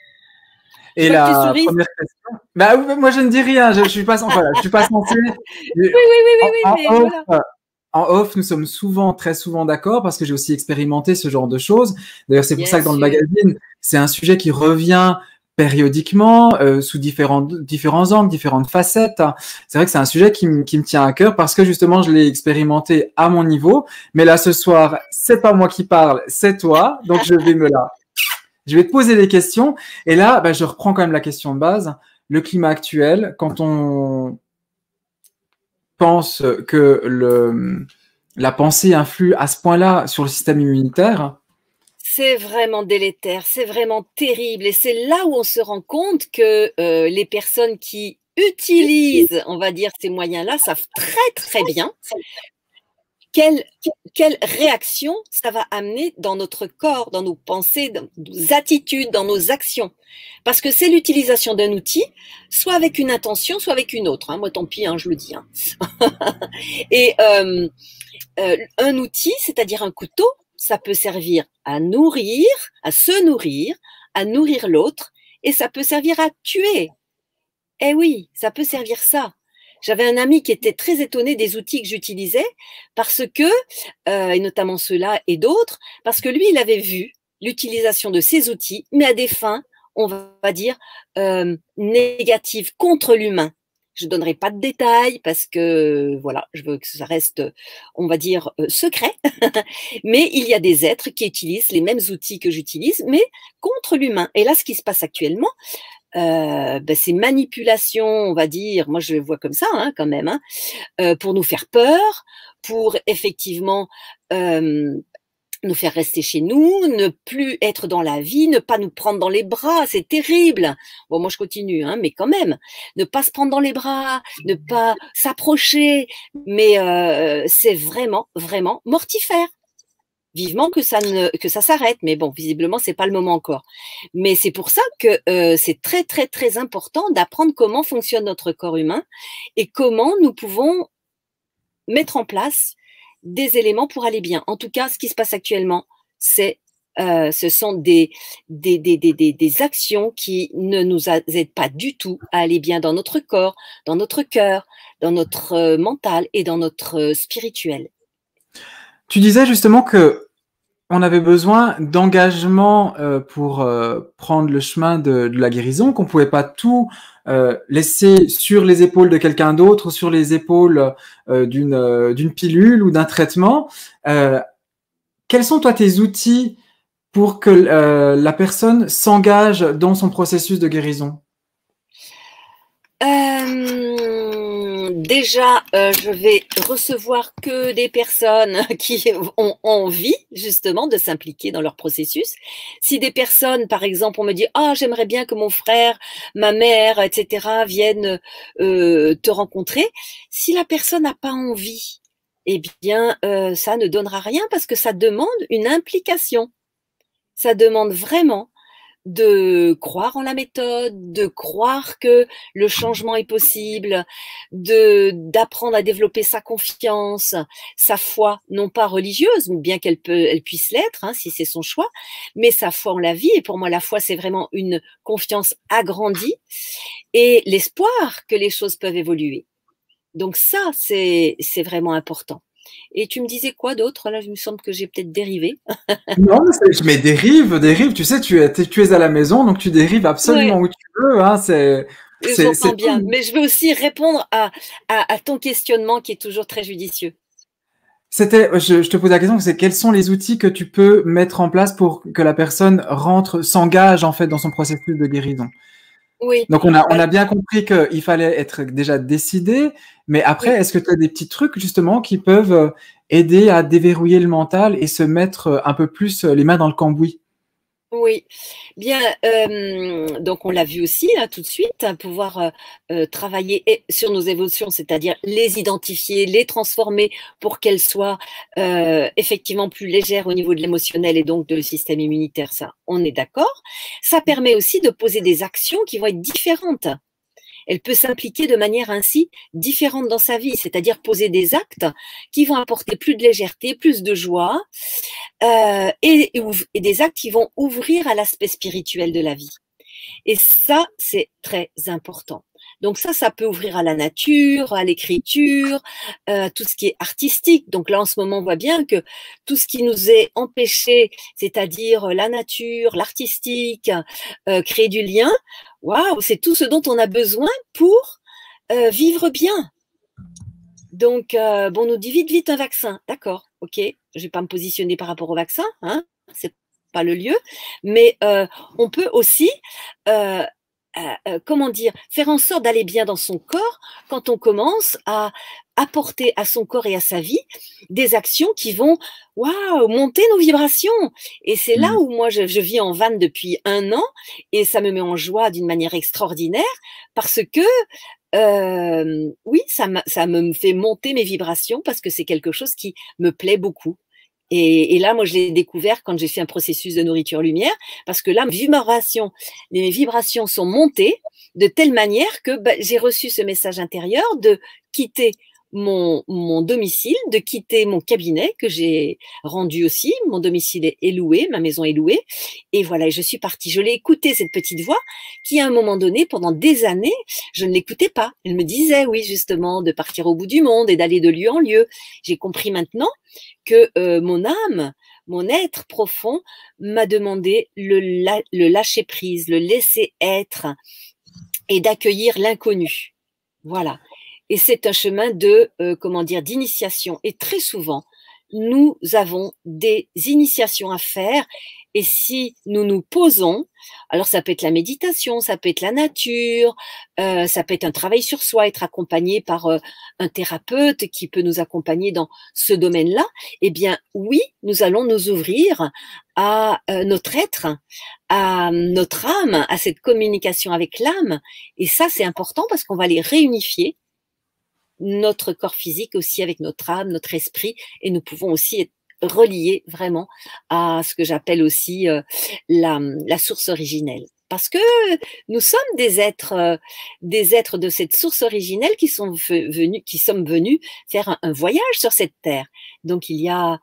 Et la première question. Bah, moi, je ne dis rien. Je suis pas censé. Oui, mais voilà. En off, nous sommes très souvent d'accord parce que j'ai aussi expérimenté ce genre de choses. D'ailleurs, c'est pour ça que dans le magazine, c'est un sujet qui revient périodiquement sous différents angles, différentes facettes. C'est vrai que c'est un sujet qui me tient à cœur parce que justement, je l'ai expérimenté à mon niveau. Mais là, ce soir, c'est pas moi qui parle, c'est toi. Donc, je vais te poser des questions. Et là, je reprends quand même la question de base. Le climat actuel, quand on pense que la pensée influe à ce point-là sur le système immunitaire, c'est vraiment délétère, c'est vraiment terrible. Et c'est là où on se rend compte que les personnes qui utilisent, on va dire, ces moyens-là savent très, très bien quelle réaction ça va amener dans notre corps, dans nos pensées, dans nos attitudes, dans nos actions. Parce que c'est l'utilisation d'un outil, soit avec une intention, soit avec une autre. Hein. Moi, tant pis, je le dis. Hein. Et un outil, c'est-à-dire un couteau, ça peut servir à nourrir, à se nourrir, à nourrir l'autre, et ça peut servir à tuer. Eh oui, ça peut servir ça. J'avais un ami qui était très étonné des outils que j'utilisais parce que, et notamment ceux-là et d'autres, parce que lui, il avait vu l'utilisation de ces outils, mais à des fins, on va dire, négatives contre l'humain. Je ne donnerai pas de détails parce que, voilà, je veux que ça reste, on va dire, secret. Mais il y a des êtres qui utilisent les mêmes outils que j'utilise, mais contre l'humain. Et là, ce qui se passe actuellement, ces manipulations, on va dire, moi je le vois comme ça quand même, pour nous faire peur, pour effectivement nous faire rester chez nous, ne plus être dans la vie, ne pas nous prendre dans les bras, c'est terrible. Bon, moi je continue, hein, mais quand même, ne pas se prendre dans les bras, ne pas s'approcher, mais c'est vraiment, vraiment mortifère. Vivement que ça s'arrête, mais bon, visiblement c'est pas le moment encore. Mais c'est pour ça que c'est très, très, très important d'apprendre comment fonctionne notre corps humain et comment nous pouvons mettre en place des éléments pour aller bien. En tout cas, ce qui se passe actuellement, ce sont des actions qui ne nous aident pas du tout à aller bien dans notre corps, dans notre cœur, dans notre mental et dans notre spirituel. Tu disais justement que on avait besoin d'engagement pour prendre le chemin de la guérison, qu'on pouvait pas tout laisser sur les épaules de quelqu'un d'autre, sur les épaules d'une pilule ou d'un traitement. Quels sont, toi, tes outils pour que la personne s'engage dans son processus de guérison? Déjà, je vais recevoir que des personnes qui ont envie justement de s'impliquer dans leur processus. Si des personnes, par exemple, on me dit « Ah, j'aimerais bien que mon frère, ma mère, etc. viennent te rencontrer », si la personne n'a pas envie, eh bien, ça ne donnera rien parce que ça demande une implication. Ça demande vraiment de croire en la méthode, de croire que le changement est possible, d'apprendre à développer sa confiance, sa foi, non pas religieuse, bien qu'elle puisse l'être, hein, si c'est son choix, mais sa foi en la vie. Et pour moi, la foi, c'est vraiment une confiance agrandie et l'espoir que les choses peuvent évoluer. Donc ça, c'est vraiment important. Et tu me disais quoi d'autre? Là, il me semble que j'ai peut-être dérivé. Non, mais dérive, tu sais, tu es à la maison, donc tu dérives absolument où tu veux. Hein, j'entends bien, tout. Mais je veux aussi répondre à ton questionnement qui est toujours très judicieux. Je te pose la question, c'est quels sont les outils que tu peux mettre en place pour que la personne s'engage en fait dans son processus de guérison? Oui. Donc on a bien compris qu'il fallait être déjà décidé, mais après, est-ce que tu as des petits trucs justement qui peuvent aider à déverrouiller le mental et se mettre un peu plus les mains dans le cambouis? Oui, bien, donc on l'a vu aussi là tout de suite, hein, pouvoir travailler sur nos émotions, c'est-à-dire les identifier, les transformer pour qu'elles soient effectivement plus légères au niveau de l'émotionnel et donc de système immunitaire, ça, on est d'accord. Ça permet aussi de poser des actions qui vont être différentes. Elle peut s'impliquer de manière ainsi différente dans sa vie, c'est-à-dire poser des actes qui vont apporter plus de légèreté, plus de joie, et des actes qui vont ouvrir à l'aspect spirituel de la vie. Et ça, c'est très important. Donc ça peut ouvrir à la nature, à l'écriture, tout ce qui est artistique. Donc là, en ce moment, on voit bien que tout ce qui nous est empêché, c'est-à-dire la nature, l'artistique, créer du lien, waouh, c'est tout ce dont on a besoin pour vivre bien. Donc, bon, on nous dit vite un vaccin. D'accord, ok, je vais pas me positionner par rapport au vaccin, hein, c'est pas le lieu, mais on peut aussi comment dire, faire en sorte d'aller bien dans son corps quand on commence à apporter à son corps et à sa vie des actions qui vont monter nos vibrations. Et c'est là où moi je vis en van depuis 1 an et ça me met en joie d'une manière extraordinaire parce que oui, ça me fait monter mes vibrations parce que c'est quelque chose qui me plaît beaucoup. Et là, moi, je l'ai découvert quand j'ai fait un processus de nourriture-lumière, parce que là, mes vibrations sont montées de telle manière que j'ai reçu ce message intérieur de quitter mon domicile, de quitter mon cabinet que j'ai rendu aussi. Mon domicile est loué, ma maison est louée. Et voilà, je suis partie. Je l'ai écoutée, cette petite voix, qui à un moment donné, pendant des années, je ne l'écoutais pas. Elle me disait, oui, justement, de partir au bout du monde et d'aller de lieu en lieu. J'ai compris maintenant que mon âme, mon être profond m'a demandé le lâcher prise, le laisser être et d'accueillir l'inconnu. Voilà. Et c'est un chemin d'initiation. Et très souvent, nous avons des initiations à faire Et si nous nous posons, alors ça peut être la méditation, ça peut être la nature, ça peut être un travail sur soi, être accompagné par un thérapeute qui peut nous accompagner dans ce domaine-là, eh bien oui, nous allons nous ouvrir à notre être, à notre âme, à cette communication avec l'âme. Et ça, c'est important parce qu'on va les réunifier, notre corps physique aussi avec notre âme, notre esprit, et nous pouvons aussi être reliés vraiment à ce que j'appelle aussi la source originelle. Parce que nous sommes des êtres de cette source originelle qui sommes venus faire un voyage sur cette terre. Donc il y a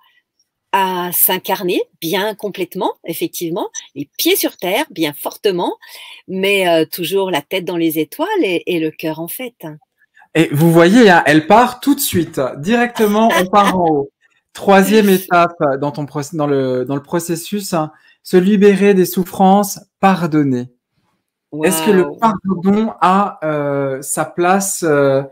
à s'incarner bien complètement, effectivement, les pieds sur terre, bien fortement, mais toujours la tête dans les étoiles et le cœur en fête. Et vous voyez, hein, elle part tout de suite, directement, on part en haut. Troisième étape dans le processus, hein, se libérer des souffrances, pardonner. Wow. Est-ce que le pardon a sa place,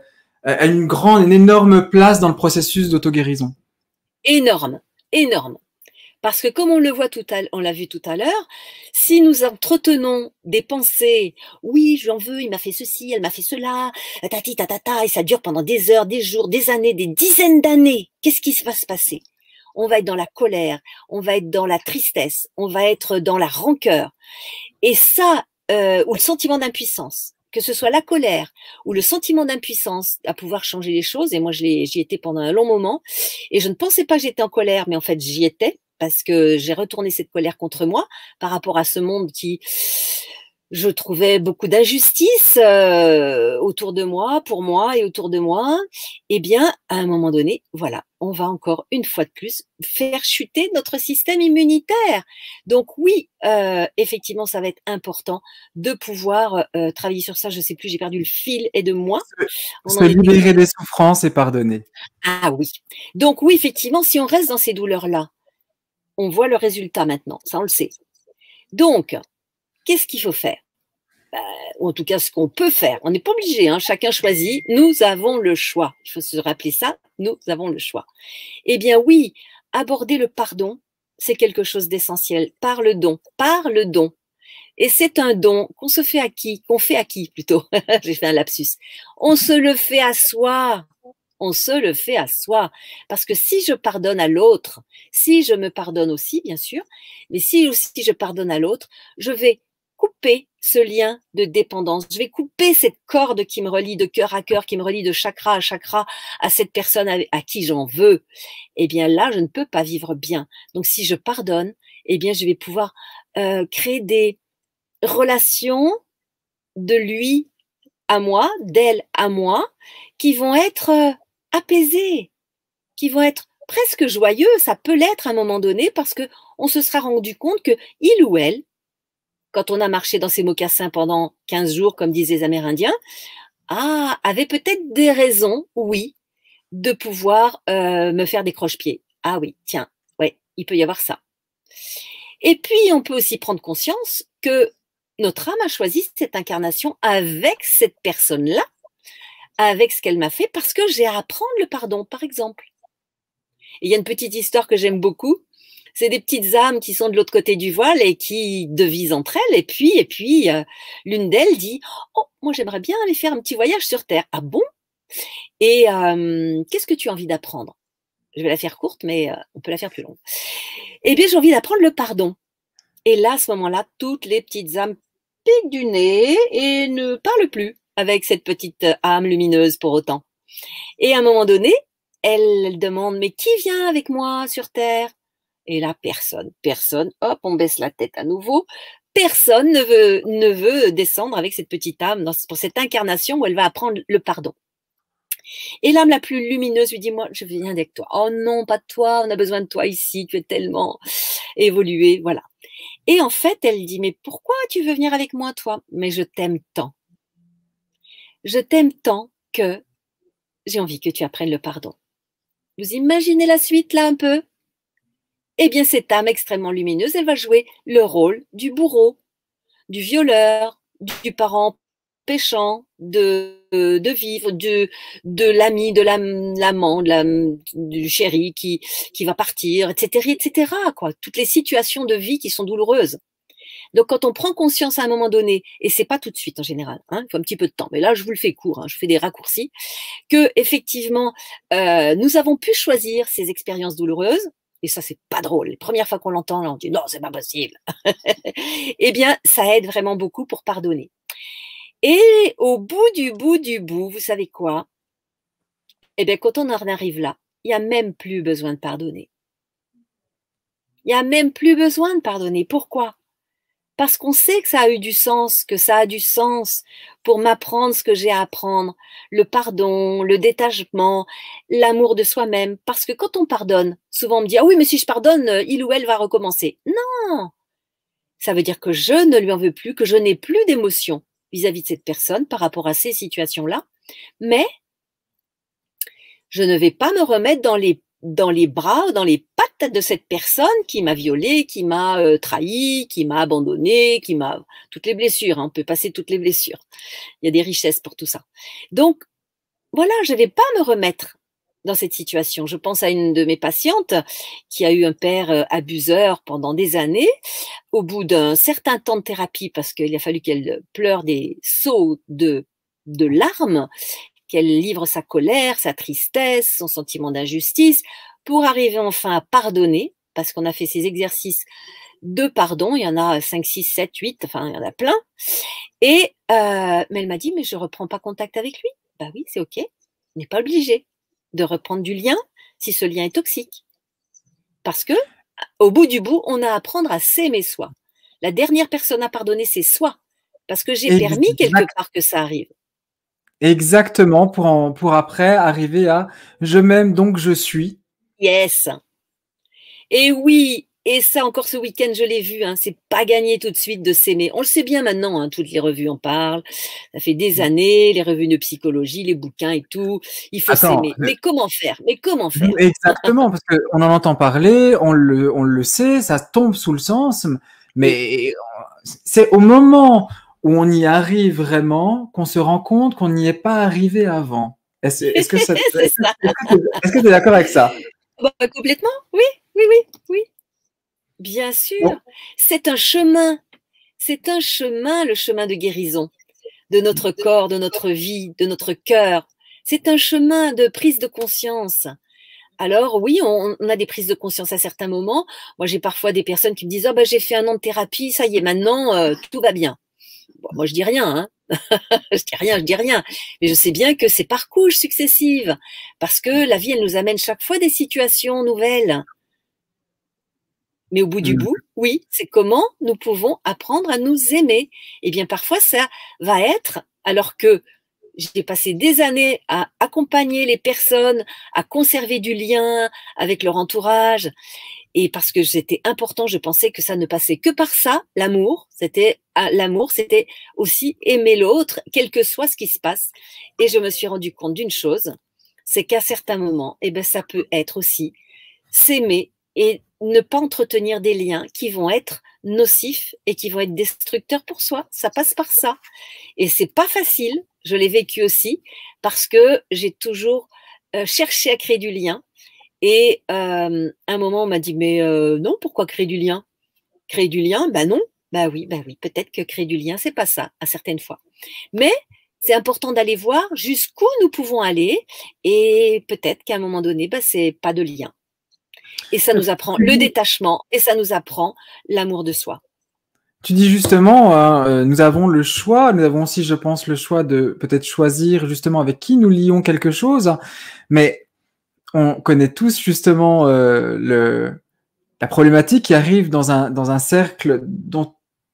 a une énorme place dans le processus d'auto-guérison? Énorme, énorme. Parce que comme on l'a vu tout à l'heure, si nous entretenons des pensées, oui, je l'en veux, il m'a fait ceci, elle m'a fait cela, tati tatata, et ça dure pendant des heures, des jours, des années, des dizaines d'années, qu'est-ce qui va se passer? On va être dans la colère, on va être dans la tristesse, on va être dans la rancœur. Et ça, ou le sentiment d'impuissance, que ce soit la colère ou le sentiment d'impuissance à pouvoir changer les choses, et moi j'y étais pendant un long moment, et je ne pensais pas que j'étais en colère, mais en fait j'y étais, parce que j'ai retourné cette colère contre moi par rapport à ce monde qui, je trouvais beaucoup d'injustice autour de moi, pour moi et autour de moi. Eh bien, à un moment donné, voilà, on va encore une fois de plus faire chuter notre système immunitaire. Donc oui, effectivement, ça va être important de pouvoir travailler sur ça. Je sais plus, j'ai perdu le fil et de moi. Se libérer des souffrances et pardonner. Ah oui. Donc oui, effectivement, si on reste dans ces douleurs-là, on voit le résultat maintenant, ça on le sait. Donc, qu'est-ce qu'il faut faire? Ou en tout cas, ce qu'on peut faire. On n'est pas obligé, hein, chacun choisit. Nous avons le choix. Il faut se rappeler ça, nous avons le choix. Eh bien oui, aborder le pardon, c'est quelque chose d'essentiel. Par le don. Et c'est un don qu'on se fait à qui? Qu'on fait à qui plutôt? J'ai fait un lapsus. On se le fait à soi. On se le fait à soi. Parce que si je pardonne à l'autre, si je me pardonne aussi, bien sûr, mais si aussi je pardonne à l'autre, je vais couper ce lien de dépendance. Je vais couper cette corde qui me relie de cœur à cœur, qui me relie de chakra à chakra à cette personne à qui j'en veux. Eh bien là, je ne peux pas vivre bien. Donc si je pardonne, eh bien je vais pouvoir créer des relations de lui à moi, d'elle à moi, qui vont être apaisés, qui vont être presque joyeux. Ça peut l'être à un moment donné parce que on se sera rendu compte que il ou elle, quand on a marché dans ses mocassins pendant 15 jours, comme disaient les Amérindiens, avait peut-être des raisons, oui, de pouvoir me faire des croche-pieds. Ah oui, tiens, ouais, il peut y avoir ça. Et puis, on peut aussi prendre conscience que notre âme a choisi cette incarnation avec cette personne-là, avec ce qu'elle m'a fait, parce que j'ai à apprendre le pardon, par exemple. Et il y a une petite histoire que j'aime beaucoup. C'est des petites âmes qui sont de l'autre côté du voile et qui devisent entre elles. Et puis, l'une d'elles dit « Oh, moi j'aimerais bien aller faire un petit voyage sur Terre. » Ah bon? Et qu'est-ce que tu as envie d'apprendre? Je vais la faire courte, mais on peut la faire plus longue. Eh bien, j'ai envie d'apprendre le pardon. Et là, à ce moment-là, toutes les petites âmes piquent du nez et ne parlent plus avec cette petite âme lumineuse pour autant. Et à un moment donné, elle demande « Mais qui vient avec moi sur Terre ?» Et là, personne, hop, on baisse la tête à nouveau. Personne ne veut descendre avec cette petite âme pour cette incarnation où elle va apprendre le pardon. Et l'âme la plus lumineuse lui dit, moi, je viens avec toi. Oh non, pas de toi, on a besoin de toi ici, tu es tellement évolué, voilà. Et en fait, elle dit, mais pourquoi tu veux venir avec moi, toi? Mais je t'aime tant. Je t'aime tant que j'ai envie que tu apprennes le pardon. Vous imaginez la suite là un peu? Eh bien, cette âme extrêmement lumineuse, elle va jouer le rôle du bourreau, du violeur, du parent empêchant de vivre, de l'ami, de l'amant, du chéri qui va partir, etc., etc., quoi. Toutes les situations de vie qui sont douloureuses. Donc, quand on prend conscience à un moment donné, et c'est pas tout de suite en général, hein, il faut un petit peu de temps, mais là, je vous le fais court, hein, je fais des raccourcis, que effectivement, nous avons pu choisir ces expériences douloureuses, et ça, c'est pas drôle. Les premières fois qu'on l'entend, là, on dit non, c'est pas possible. Eh bien, ça aide vraiment beaucoup pour pardonner. Et au bout du bout, vous savez quoi? Eh bien, quand on en arrive là, il n'y a même plus besoin de pardonner. Il n'y a même plus besoin de pardonner. Pourquoi? Parce qu'on sait que ça a eu du sens, que ça a du sens pour m'apprendre ce que j'ai à apprendre, le pardon, le détachement, l'amour de soi-même. Parce que quand on pardonne, souvent on me dit « Ah oui, mais si je pardonne, il ou elle va recommencer. » Non! Ça veut dire que je ne lui en veux plus, que je n'ai plus d'émotion vis-à-vis de cette personne par rapport à ces situations-là. Mais je ne vais pas me remettre dans les bras, dans les pattes de cette personne qui m'a violée, qui m'a trahi, qui m'a abandonné, qui m'a… Toutes les blessures, hein, on peut passer toutes les blessures. Il y a des richesses pour tout ça. Donc, voilà, je ne vais pas me remettre dans cette situation. Je pense à une de mes patientes qui a eu un père abuseur pendant des années. Au bout d'un certain temps de thérapie, parce qu'il a fallu qu'elle pleure des seaux de larmes, qu'elle livre sa colère, sa tristesse, son sentiment d'injustice, pour arriver enfin à pardonner, parce qu'on a fait ces exercices de pardon, il y en a 5, 6, 7, 8, enfin il y en a plein, et mais elle m'a dit, mais je ne reprends pas contact avec lui. Ben oui, c'est ok, on n'est pas obligé de reprendre du lien si ce lien est toxique. Parce que, au bout du bout, on a à apprendre à s'aimer soi. La dernière personne à pardonner, c'est soi, parce que j'ai permis quelque part que ça arrive. Exactement, pour après arriver à « je m'aime donc je suis ». Yes. Et oui, et ça encore ce week-end, je l'ai vu, hein, c'est pas gagné tout de suite de s'aimer. On le sait bien maintenant, hein, toutes les revues en parlent. Ça fait des années, les revues de psychologie, les bouquins et tout. Il faut s'aimer. Mais comment faire? Mais comment faire? Exactement, parce qu'on en entend parler, on le sait, ça tombe sous le sens, mais c'est au moment où on y arrive vraiment qu'on se rend compte qu'on n'y est pas arrivé avant. Est-ce que tu es d'accord avec ça? Bah, complètement, oui. Bien sûr, bon. C'est un chemin, le chemin de guérison de notre corps, de notre vie, de notre cœur. C'est un chemin de prise de conscience. Alors oui, on a des prises de conscience à certains moments. Moi, j'ai parfois des personnes qui me disent « Oh, ben, j'ai fait 1 an de thérapie, ça y est, maintenant, tout va bien. » Bon, moi, je dis rien, hein. je dis rien. Mais je sais bien que c'est par couches successives. Parce que la vie, elle nous amène chaque fois des situations nouvelles. Mais au bout du bout, oui, c'est comment nous pouvons apprendre à nous aimer. Eh bien, parfois, ça va être, alors que j'ai passé des années à accompagner les personnes, à conserver du lien avec leur entourage. Et parce que c'était important, je pensais que ça ne passait que par ça, l'amour. C'était aussi aimer l'autre, quel que soit ce qui se passe. Et je me suis rendu compte d'une chose, c'est qu'à certains moments, eh ben, ça peut être aussi s'aimer et ne pas entretenir des liens qui vont être nocifs et qui vont être destructeurs pour soi. Ça passe par ça. Et c'est pas facile. Je l'ai vécu aussi parce que j'ai toujours cherché à créer du lien. Et à un moment, on m'a dit, mais non, pourquoi créer du lien? Créer du lien? Ben non. Ben oui, peut-être que créer du lien, c'est pas ça, à certaines fois. Mais c'est important d'aller voir jusqu'où nous pouvons aller. Et peut-être qu'à un moment donné, ben, c'est pas de lien. Et ça nous apprend le détachement et ça nous apprend l'amour de soi. Tu dis justement, nous avons le choix, nous avons aussi, je pense, le choix de peut-être choisir justement avec qui nous lions quelque chose, mais on connaît tous justement la problématique qui arrive dans un cercle dont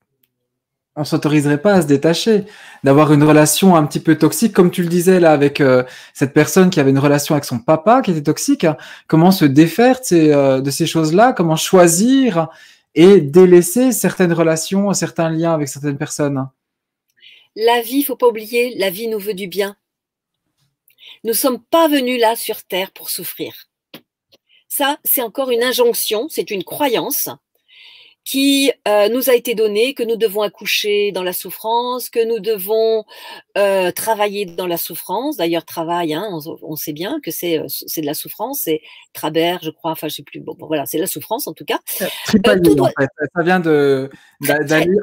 on s'autoriserait pas à se détacher, d'avoir une relation un petit peu toxique, comme tu le disais là avec cette personne qui avait une relation avec son papa qui était toxique. Hein. Comment se défaire de ces choses-là? Comment choisir et délaisser certaines relations, certains liens avec certaines personnes? La vie, il faut pas oublier, la vie nous veut du bien. Nous sommes pas venus là sur Terre pour souffrir. Ça, c'est encore une injonction, c'est une croyance qui nous a été donné, que nous devons accoucher dans la souffrance, que nous devons travailler dans la souffrance. D'ailleurs, travail, hein, on sait bien que c'est de la souffrance, c'est Travers, je crois, enfin je sais plus, bon voilà, c'est de la souffrance en tout cas. Tripalium, en fait. Ça vient d'aller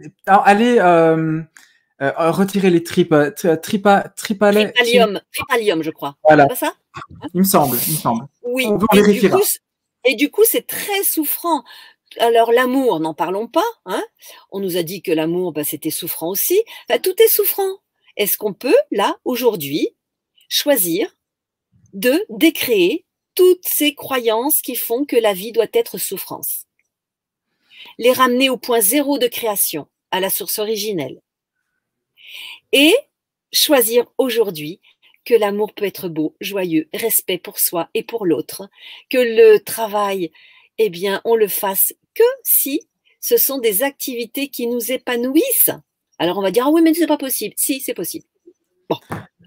retirer les tripes, tripalium, je crois. Voilà. C'est pas ça? Il me semble. Oui, on vérifiera. Et du coup, c'est très souffrant. Alors l'amour, n'en parlons pas. Hein, on nous a dit que l'amour, c'était souffrant aussi. Tout est souffrant. Est-ce qu'on peut, là, aujourd'hui, choisir de décréer toutes ces croyances qui font que la vie doit être souffrance? Les ramener au point zéro de création, à la source originelle. Et choisir aujourd'hui que l'amour peut être beau, joyeux, respect pour soi et pour l'autre, que le travail, eh bien, on le fasse que si ce sont des activités qui nous épanouissent. Alors on va dire, ah oui, mais c'est pas possible. Si, c'est possible. Bon.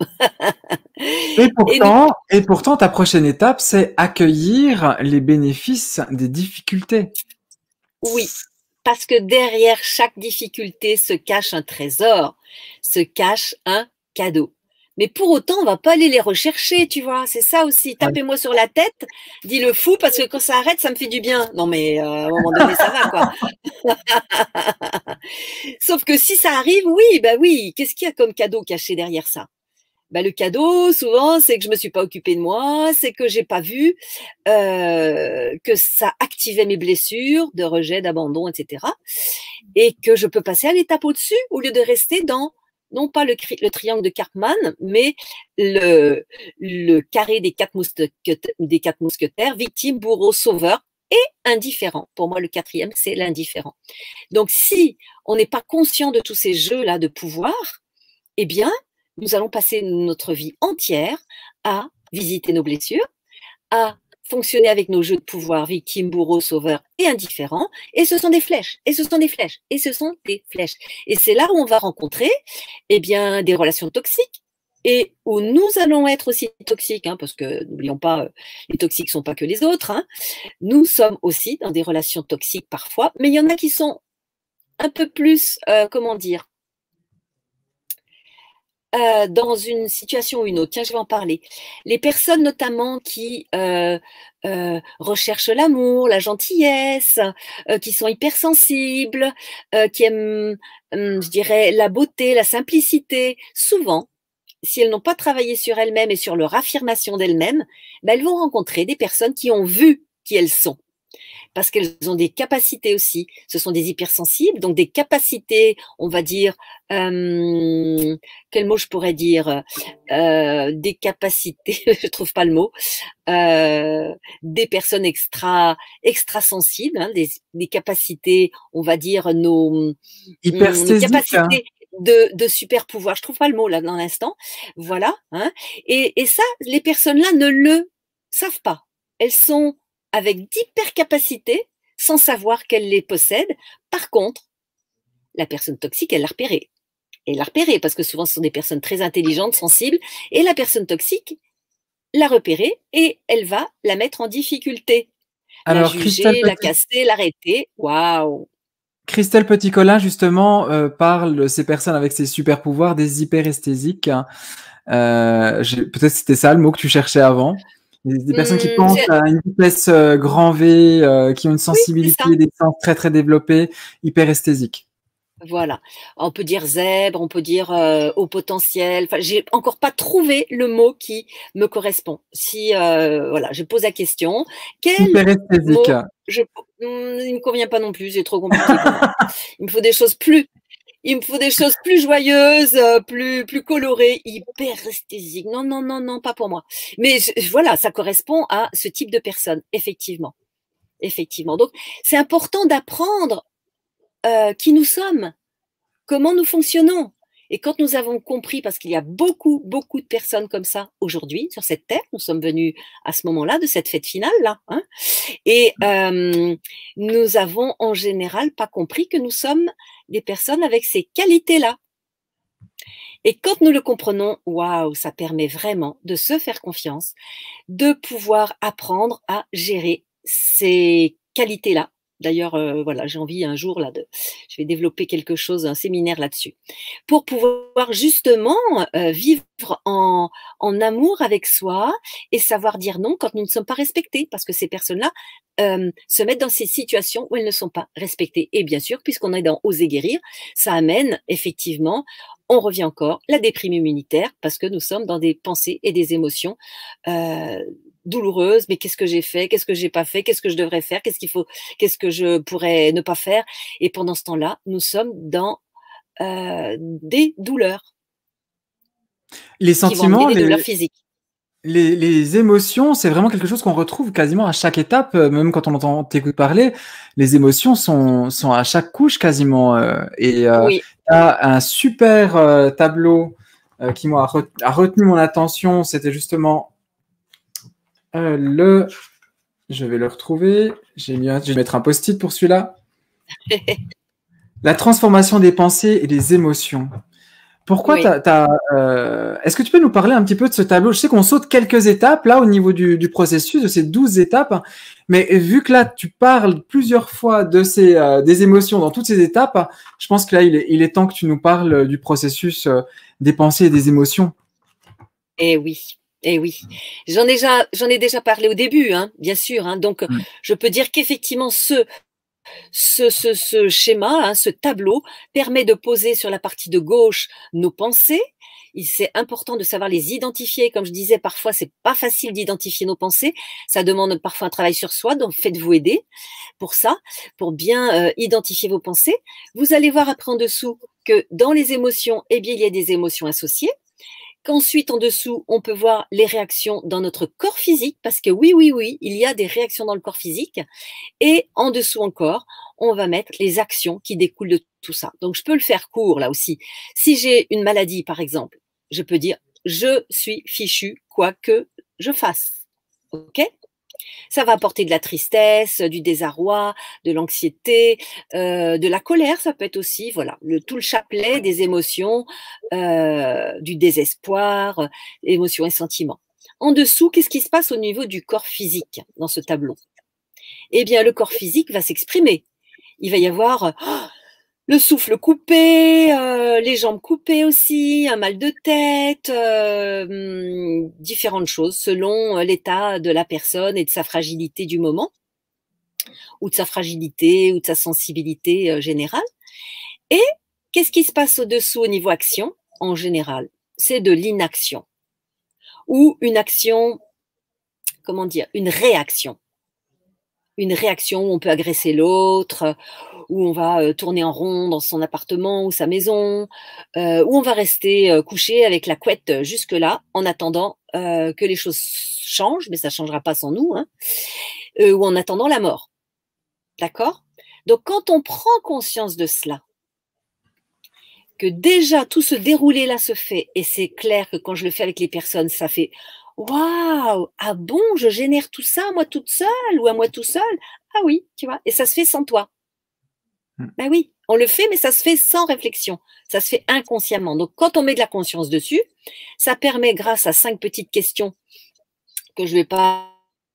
Et pourtant, ta prochaine étape, c'est accueillir les bénéfices des difficultés. Oui, parce que derrière chaque difficulté se cache un trésor, se cache un cadeau. Mais pour autant, on va pas aller les rechercher, tu vois. C'est ça aussi. Tapez-moi sur la tête, dis le fou, parce que quand ça arrête, ça me fait du bien. Non, mais à un moment donné, ça va, quoi. Sauf que si ça arrive, oui, qu'est-ce qu'il y a comme cadeau caché derrière ça? Le cadeau, souvent, c'est que je me suis pas occupée de moi, c'est que j'ai pas vu que ça activait mes blessures de rejet, d'abandon, etc. Et que je peux passer à l'étape au-dessus au lieu de rester dans non pas le triangle de Karpman, mais le carré des quatre mousquetaires, victime, bourreau, sauveur et indifférent. Pour moi, le quatrième, c'est l'indifférent. Donc, si on n'est pas conscient de tous ces jeux-là de pouvoir, eh bien, nous allons passer notre vie entière à visiter nos blessures, à fonctionner avec nos jeux de pouvoir, victime, bourreau, sauveur et indifférent, et ce sont des flèches, et ce sont des flèches, et ce sont des flèches. Et c'est là où on va rencontrer, eh bien, des relations toxiques, et où nous allons être aussi toxiques, hein, parce que n'oublions pas, les toxiques sont pas que les autres, hein. Nous sommes aussi dans des relations toxiques parfois, mais il y en a qui sont un peu plus, comment dire, dans une situation ou une autre. Tiens, je vais en parler. Les personnes notamment qui recherchent l'amour, la gentillesse, qui sont hypersensibles, qui aiment, je dirais, la beauté, la simplicité, souvent, si elles n'ont pas travaillé sur elles-mêmes et sur leur affirmation d'elles-mêmes, elles vont rencontrer des personnes qui ont vu qui elles sont. Parce qu'elles ont des capacités aussi. Ce sont des hypersensibles, donc des capacités, on va dire, quel mot je pourrais dire, des capacités, je trouve pas le mot, des personnes extra-sensibles, hein, des capacités, on va dire, nos capacités de super pouvoir. Je trouve pas le mot là dans l'instant. Voilà. Hein. Et ça, les personnes-là ne le savent pas. Elles sont avec d'hypercapacités sans savoir qu'elle les possède. Par contre, la personne toxique, elle l'a repérée. Elle l'a repérée parce que souvent, ce sont des personnes très intelligentes, sensibles. Et la personne toxique l'a repérée et elle va la mettre en difficulté. Alors, la juger, la casser, l'arrêter. Waouh! Christelle Petit-Colin, justement, parle de ces personnes avec ces super pouvoirs, des hyperesthésiques. Peut-être c'était ça le mot que tu cherchais avant. Des personnes qui pensent à une vitesse grand V, qui ont une sensibilité, des sens très très développés, hyperesthésiques. Voilà. On peut dire zèbre, on peut dire haut potentiel. Enfin, j'ai encore pas trouvé le mot qui me correspond. Si voilà, je pose la question. Quel hyperesthésique. Il me convient pas non plus. C'est trop compliqué. Il me faut des choses plus. Il me faut des choses plus joyeuses, plus colorées, hyperesthésiques. Non, pas pour moi. Mais voilà, ça correspond à ce type de personne, effectivement. Effectivement. Donc, c'est important d'apprendre qui nous sommes, comment nous fonctionnons. Et quand nous avons compris, parce qu'il y a beaucoup de personnes comme ça aujourd'hui sur cette terre, nous sommes venus à ce moment-là de cette fête finale là, hein, et nous avons en général pas compris que nous sommes des personnes avec ces qualités-là. Et quand nous le comprenons, waouh, ça permet vraiment de se faire confiance, de pouvoir apprendre à gérer ces qualités-là D'ailleurs, voilà, j'ai envie un jour là je vais développer quelque chose, un séminaire là-dessus, pour pouvoir justement vivre en amour avec soi et savoir dire non quand nous ne sommes pas respectés, parce que ces personnes-là se mettent dans ces situations où elles ne sont pas respectées. Et bien sûr, puisqu'on est dans oser guérir, ça amène effectivement, on revient encore, la déprime immunitaire, parce que nous sommes dans des pensées et des émotions douloureuse, mais qu'est-ce que j'ai fait, qu'est-ce que j'ai pas fait, qu'est-ce que je devrais faire, qu'est-ce que je pourrais ne pas faire. Et pendant ce temps-là, nous sommes dans des douleurs. Les sentiments, des douleurs physiques. Les émotions, c'est vraiment quelque chose qu'on retrouve quasiment à chaque étape, même quand on entend t'écoute parler, les émotions sont à chaque couche quasiment. Oui. Tu as un super tableau qui a retenu mon attention, c'était justement je vais le retrouver. Je vais mettre un post-it pour celui-là. La transformation des pensées et des émotions. Pourquoi Oui. est-ce que tu peux nous parler un petit peu de ce tableau? Je sais qu'on saute quelques étapes là au niveau du processus, de ces 12 étapes, mais vu que là tu parles plusieurs fois de des émotions dans toutes ces étapes, je pense que là il est temps que tu nous parles du processus des pensées et des émotions. Eh oui. Eh oui, j'en ai déjà parlé au début, hein, bien sûr. Hein, donc, je peux dire qu'effectivement, ce schéma, hein, ce tableau, permet de poser sur la partie de gauche nos pensées. C'est important de savoir les identifier. Comme je disais, parfois, c'est pas facile d'identifier nos pensées. Ça demande parfois un travail sur soi. Donc, faites-vous aider pour ça, pour bien identifier vos pensées. Vous allez voir après en dessous que dans les émotions, eh bien, il y a des émotions associées. Qu'ensuite, en dessous, on peut voir les réactions dans notre corps physique, parce que oui, il y a des réactions dans le corps physique. Et en dessous encore, on va mettre les actions qui découlent de tout ça. Donc, je peux le faire court là aussi. Si j'ai une maladie, par exemple, je peux dire « je suis fichu, quoi que je fasse ». OK ? Ça va apporter de la tristesse, du désarroi, de l'anxiété, de la colère, ça peut être aussi, voilà, tout le chapelet des émotions, du désespoir, émotions et sentiments. En dessous, qu'est-ce qui se passe au niveau du corps physique dans ce tableau? Eh bien, le corps physique va s'exprimer. Il va y avoir le souffle coupé, les jambes coupées aussi, un mal de tête, différentes choses selon l'état de la personne et de sa fragilité du moment, ou de sa fragilité, ou de sa sensibilité générale. Et qu'est-ce qui se passe au-dessous au niveau action? En général, c'est de l'inaction, ou une action, comment dire, une réaction. Une réaction où on peut agresser l'autre, où on va tourner en rond dans son appartement ou sa maison, où on va rester couché avec la couette jusque-là en attendant que les choses changent, mais ça ne changera pas sans nous, hein, ou en attendant la mort. D'accord? Donc, quand on prend conscience de cela, que déjà tout ce déroulé-là se fait, et c'est clair que quand je le fais avec les personnes, ça fait « Waouh, ah bon, je génère tout ça moi toute seule ou à moi tout seul? Ah oui, tu vois, et ça se fait sans toi. » Ben oui, on le fait, mais ça se fait sans réflexion. Ça se fait inconsciemment. Donc, quand on met de la conscience dessus, ça permet, grâce à 5 petites questions que je ne vais pas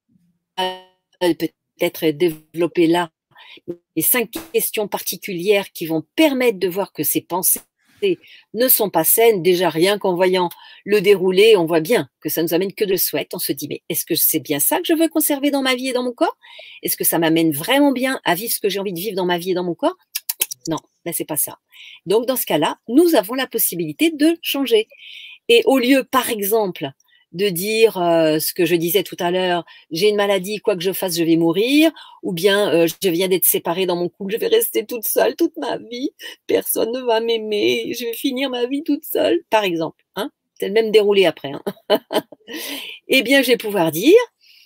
peut-être développer là, les 5 questions particulières qui vont permettre de voir que ces pensées ne sont pas saines. Déjà, rien qu'en voyant le déroulé, on voit bien que ça nous amène que de le souhait. On se dit, mais est-ce que c'est bien ça que je veux conserver dans ma vie et dans mon corps? Est-ce que ça m'amène vraiment bien à vivre ce que j'ai envie de vivre dans ma vie et dans mon corps? Non, ben c'est pas ça. Donc, dans ce cas-là, nous avons la possibilité de changer. Et au lieu, par exemple, de dire ce que je disais tout à l'heure, j'ai une maladie, quoi que je fasse, je vais mourir, ou bien je viens d'être séparée dans mon couple, je vais rester toute seule toute ma vie, personne ne va m'aimer, je vais finir ma vie toute seule, par exemple. Hein, c'est le même déroulé après. Hein. Eh bien, je vais pouvoir dire,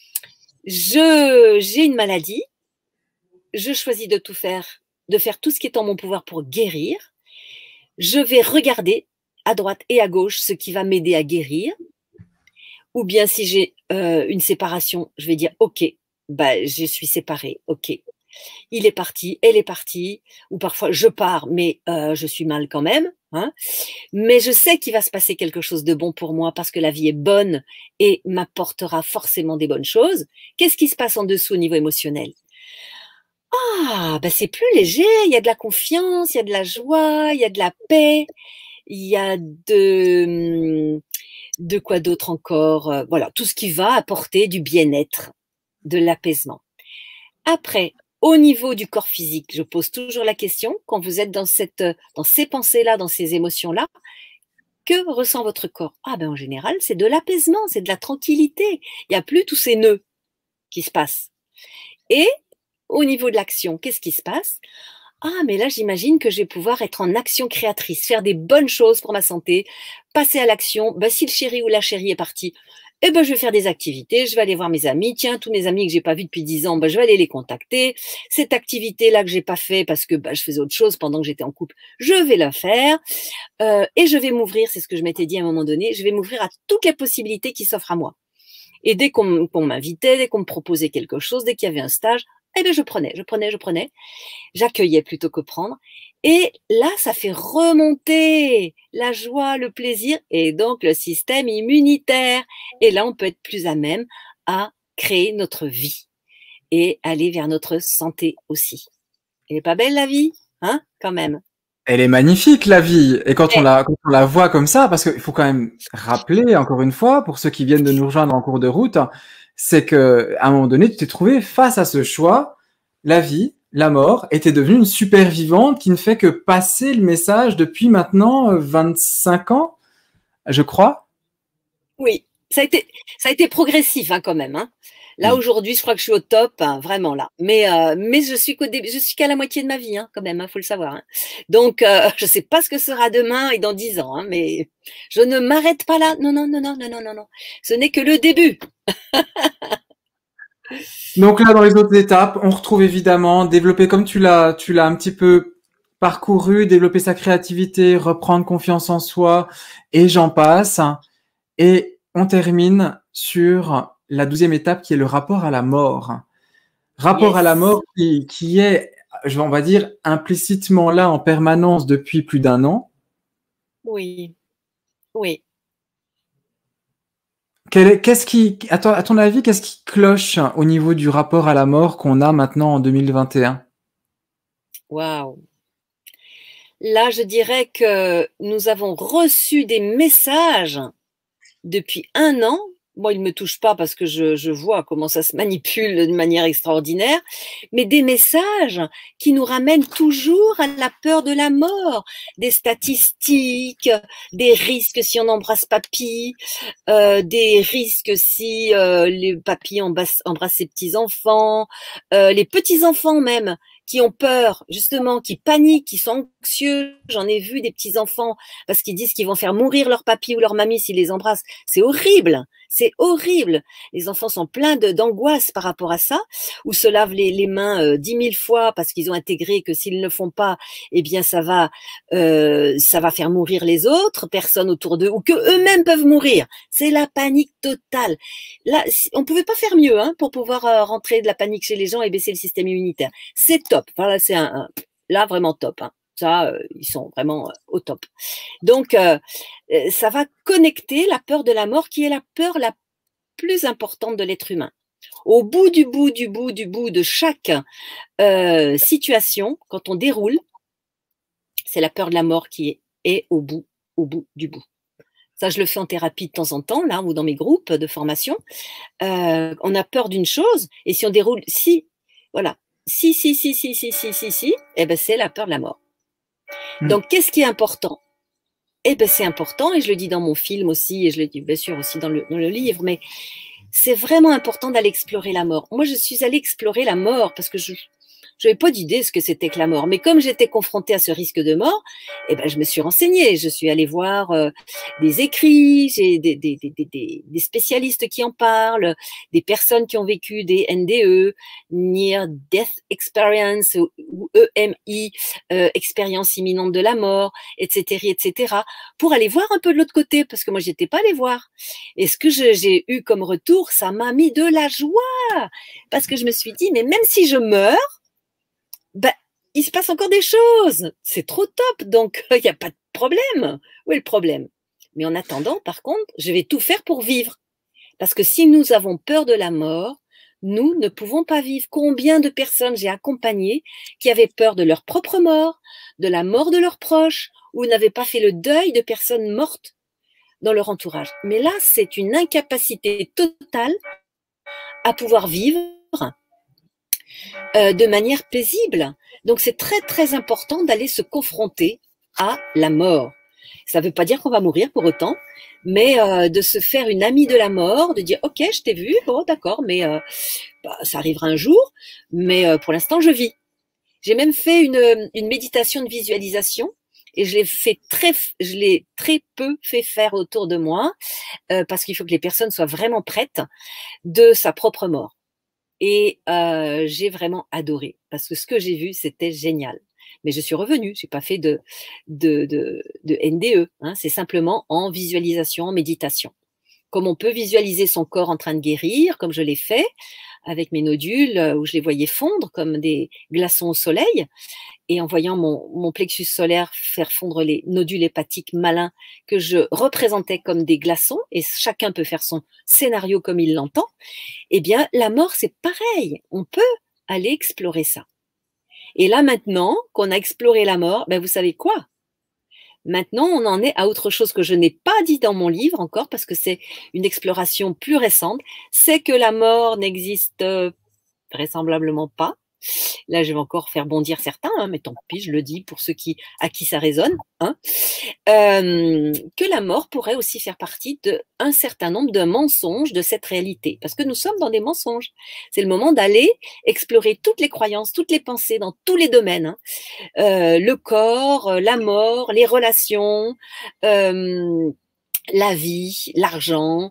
j'ai une maladie, je choisis de faire tout ce qui est en mon pouvoir pour guérir, je vais regarder à droite et à gauche ce qui va m'aider à guérir. Ou bien si j'ai une séparation, je vais dire ok, bah, je suis séparée, ok. Il est parti, elle est partie, ou parfois je pars, mais je suis mal quand même. Hein. Mais je sais qu'il va se passer quelque chose de bon pour moi parce que la vie est bonne et m'apportera forcément des bonnes choses. Qu'est-ce qui se passe en dessous au niveau émotionnel? Ah, ben c'est plus léger, il y a de la confiance, il y a de la joie, il y a de la paix, il y a de quoi d'autre encore? Voilà, tout ce qui va apporter du bien-être, de l'apaisement. Après, au niveau du corps physique, je pose toujours la question, quand vous êtes dans ces pensées-là, dans ces émotions-là, que ressent votre corps? Ah ben en général, c'est de l'apaisement, c'est de la tranquillité. Il n'y a plus tous ces nœuds qui se passent. Et au niveau de l'action, qu'est-ce qui se passe? Ah, mais là, j'imagine que je vais pouvoir être en action créatrice, faire des bonnes choses pour ma santé, passer à l'action. Ben, si le chéri ou la chérie est parti, eh ben, je vais faire des activités, je vais aller voir mes amis. Tiens, tous mes amis que j'ai pas vus depuis 10 ans, ben, je vais aller les contacter. Cette activité-là que j'ai pas fait parce que ben, je faisais autre chose pendant que j'étais en couple, je vais la faire. Et je vais m'ouvrir, c'est ce que je m'étais dit à un moment donné, je vais m'ouvrir à toutes les possibilités qui s'offrent à moi. Et dès qu'on m'invitait, dès qu'on me proposait quelque chose, dès qu'il y avait un stage, eh bien, je prenais. J'accueillais plutôt que prendre. Et là, ça fait remonter la joie, le plaisir et donc le système immunitaire. Et là, on peut être plus à même à créer notre vie et aller vers notre santé aussi. Elle est pas belle, la vie, hein, quand même. Elle est magnifique, la vie. Et quand on la voit comme ça, parce qu'il faut quand même rappeler, encore une fois, pour ceux qui viennent de nous rejoindre en cours de route, c'est que à un moment donné, tu t'es trouvé face à ce choix, la vie, la mort, et t'es devenue une super vivante qui ne fait que passer le message depuis maintenant 25 ans, je crois. Oui, ça a été progressif, hein, quand même, hein. Là, aujourd'hui, je crois que je suis au top, hein, vraiment là. Mais je suis qu'à la moitié de ma vie, hein, quand même, hein, faut le savoir, hein. Donc, je sais pas ce que sera demain et dans 10 ans, hein, mais je ne m'arrête pas là. Non. Ce n'est que le début. Donc là, dans les autres étapes, on retrouve évidemment développer, comme tu l'as un petit peu parcouru, développer sa créativité, reprendre confiance en soi, et j'en passe. Et on termine sur la 12e étape qui est le rapport à la mort. Rapport à la mort qui est, on va dire, implicitement là en permanence depuis plus d'1 an. Oui. À ton avis, qu'est-ce qui cloche au niveau du rapport à la mort qu'on a maintenant en 2021? Waouh. Là, je dirais que nous avons reçu des messages depuis 1 an. Moi, il ne me touche pas parce que je vois comment ça se manipule de manière extraordinaire, mais des messages qui nous ramènent toujours à la peur de la mort, des statistiques, des risques si on n'embrasse papy, des risques si les papys embrassent ses petits-enfants, les petits-enfants même, qui ont peur, justement, qui paniquent, qui sont anxieux. J'en ai vu des petits-enfants parce qu'ils disent qu'ils vont faire mourir leur papy ou leur mamie s'ils les embrassent. C'est horrible. C'est horrible. Les enfants sont pleins d'angoisse par rapport à ça, ou se lavent les mains 10 000 fois parce qu'ils ont intégré que s'ils ne le font pas, eh bien ça va faire mourir les autres personnes autour d'eux, ou que eux-mêmes peuvent mourir. C'est la panique totale. Là, on pouvait pas faire mieux, hein, pour pouvoir rentrer de la panique chez les gens et baisser le système immunitaire. C'est top. Voilà, c'est là vraiment top, hein. Ça, ils sont vraiment au top. Donc, ça va connecter la peur de la mort, qui est la peur la plus importante de l'être humain. Au bout de chaque situation, quand on déroule, c'est la peur de la mort qui est au bout du bout. Ça, je le fais en thérapie de temps en temps, là, ou dans mes groupes de formation. On a peur d'une chose, et si on déroule, si, eh ben, c'est la peur de la mort. Donc, qu'est-ce qui est important? Eh ben, c'est important, et je le dis dans mon film aussi, et je le dis bien sûr aussi dans le livre, mais c'est vraiment important d'aller explorer la mort. Moi, je suis allée explorer la mort parce que je n'avais pas d'idée ce que c'était que la mort. Mais comme j'étais confrontée à ce risque de mort, eh ben, je me suis renseignée. Je suis allée voir des écrits, j'ai des spécialistes qui en parlent, des personnes qui ont vécu des NDE, Near Death Experience, ou EMI, expérience imminente de la mort, etc., pour aller voir un peu de l'autre côté, parce que moi, j'étais pas allée voir. Et ce que j'ai eu comme retour, ça m'a mis de la joie, parce que je me suis dit, mais même si je meurs, ben, il se passe encore des choses. C'est trop top. Donc, il n'y a pas de problème. Où est le problème? Mais en attendant, par contre, je vais tout faire pour vivre. Parce que si nous avons peur de la mort, nous ne pouvons pas vivre. Combien de personnes j'ai accompagnées qui avaient peur de leur propre mort, de la mort de leurs proches, ou n'avaient pas fait le deuil de personnes mortes dans leur entourage. Mais là, c'est une incapacité totale à pouvoir vivre de manière paisible. Donc, c'est très, très important d'aller se confronter à la mort. Ça ne veut pas dire qu'on va mourir pour autant, mais de se faire une amie de la mort, de dire « Ok, je t'ai vu, bon d'accord, mais ça arrivera un jour, mais pour l'instant, je vis. » J'ai même fait une méditation de visualisation et je l'ai très peu fait faire autour de moi parce qu'il faut que les personnes soient vraiment prêtes de sa propre mort. Et j'ai vraiment adoré parce que ce que j'ai vu, c'était génial. Mais je suis revenue, je n'ai pas fait de NDE, hein, c'est simplement en visualisation, en méditation. Comme on peut visualiser son corps en train de guérir, comme je l'ai fait, avec mes nodules où je les voyais fondre comme des glaçons au soleil, et en voyant mon plexus solaire faire fondre les nodules hépatiques malins que je représentais comme des glaçons, et chacun peut faire son scénario comme il l'entend, eh bien la mort c'est pareil, on peut aller explorer ça. Et là maintenant qu'on a exploré la mort, ben vous savez quoi ? Maintenant, on en est à autre chose que je n'ai pas dit dans mon livre encore parce que c'est une exploration plus récente, c'est que la mort n'existe vraisemblablement pas. Là, je vais encore faire bondir certains, hein, mais tant pis, je le dis pour ceux à qui ça résonne, hein, que la mort pourrait aussi faire partie d'un certain nombre de mensonges de cette réalité, parce que nous sommes dans des mensonges. C'est le moment d'aller explorer toutes les croyances, toutes les pensées dans tous les domaines, hein. Le corps, la mort, les relations, la vie, l'argent,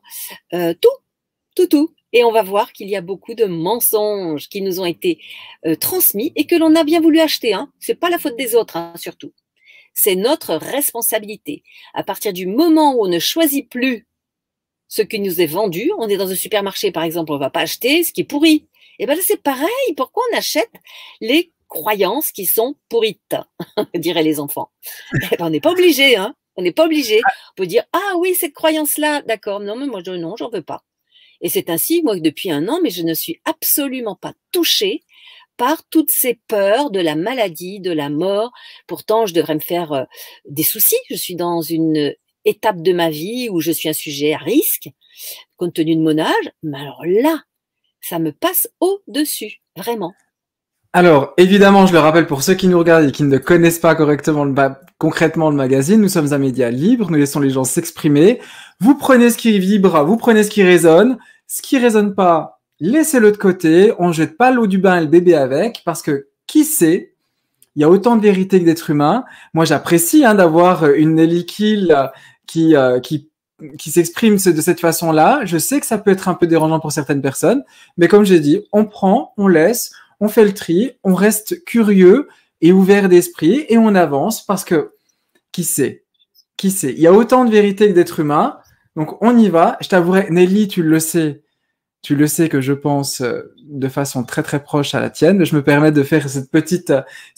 tout. Et on va voir qu'il y a beaucoup de mensonges qui nous ont été transmis et que l'on a bien voulu acheter. Hein. C'est pas la faute des autres, hein, surtout. C'est notre responsabilité. À partir du moment où on ne choisit plus ce qui nous est vendu, on est dans un supermarché, par exemple, on va pas acheter ce qui est pourri. Et bien là, c'est pareil. Pourquoi on achète les croyances qui sont pourrites, diraient les enfants? Eh ben, on n'est pas obligé, hein. On n'est pas obligé. On peut dire, ah oui, cette croyance-là, d'accord. Non, mais moi, non, j'en veux pas. Et c'est ainsi, moi, depuis 1 an, mais je ne suis absolument pas touchée par toutes ces peurs de la maladie, de la mort. Pourtant, je devrais me faire des soucis. Je suis dans une étape de ma vie où je suis un sujet à risque, compte tenu de mon âge. Mais alors là, ça me passe au-dessus, vraiment. Alors, évidemment, je le rappelle pour ceux qui nous regardent et qui ne connaissent pas correctement concrètement le magazine, nous sommes un média libre, nous laissons les gens s'exprimer. Vous prenez ce qui vibre, vous prenez ce qui résonne. Ce qui résonne pas, laissez-le de côté. On jette pas l'eau du bain et le bébé avec, parce que qui sait, il y a autant de vérité que d'êtres humains. Moi, j'apprécie d'avoir une Nelly Kiel qui s'exprime de cette façon-là. Je sais que ça peut être un peu dérangeant pour certaines personnes, mais comme j'ai dit, on prend, on laisse, on fait le tri, on reste curieux et ouvert d'esprit et on avance parce que qui sait, il y a autant de vérité que d'êtres humains. Donc, on y va. Je t'avouerai, Nelly, tu le sais que je pense de façon très, très proche à la tienne. Je me permets de faire cette petite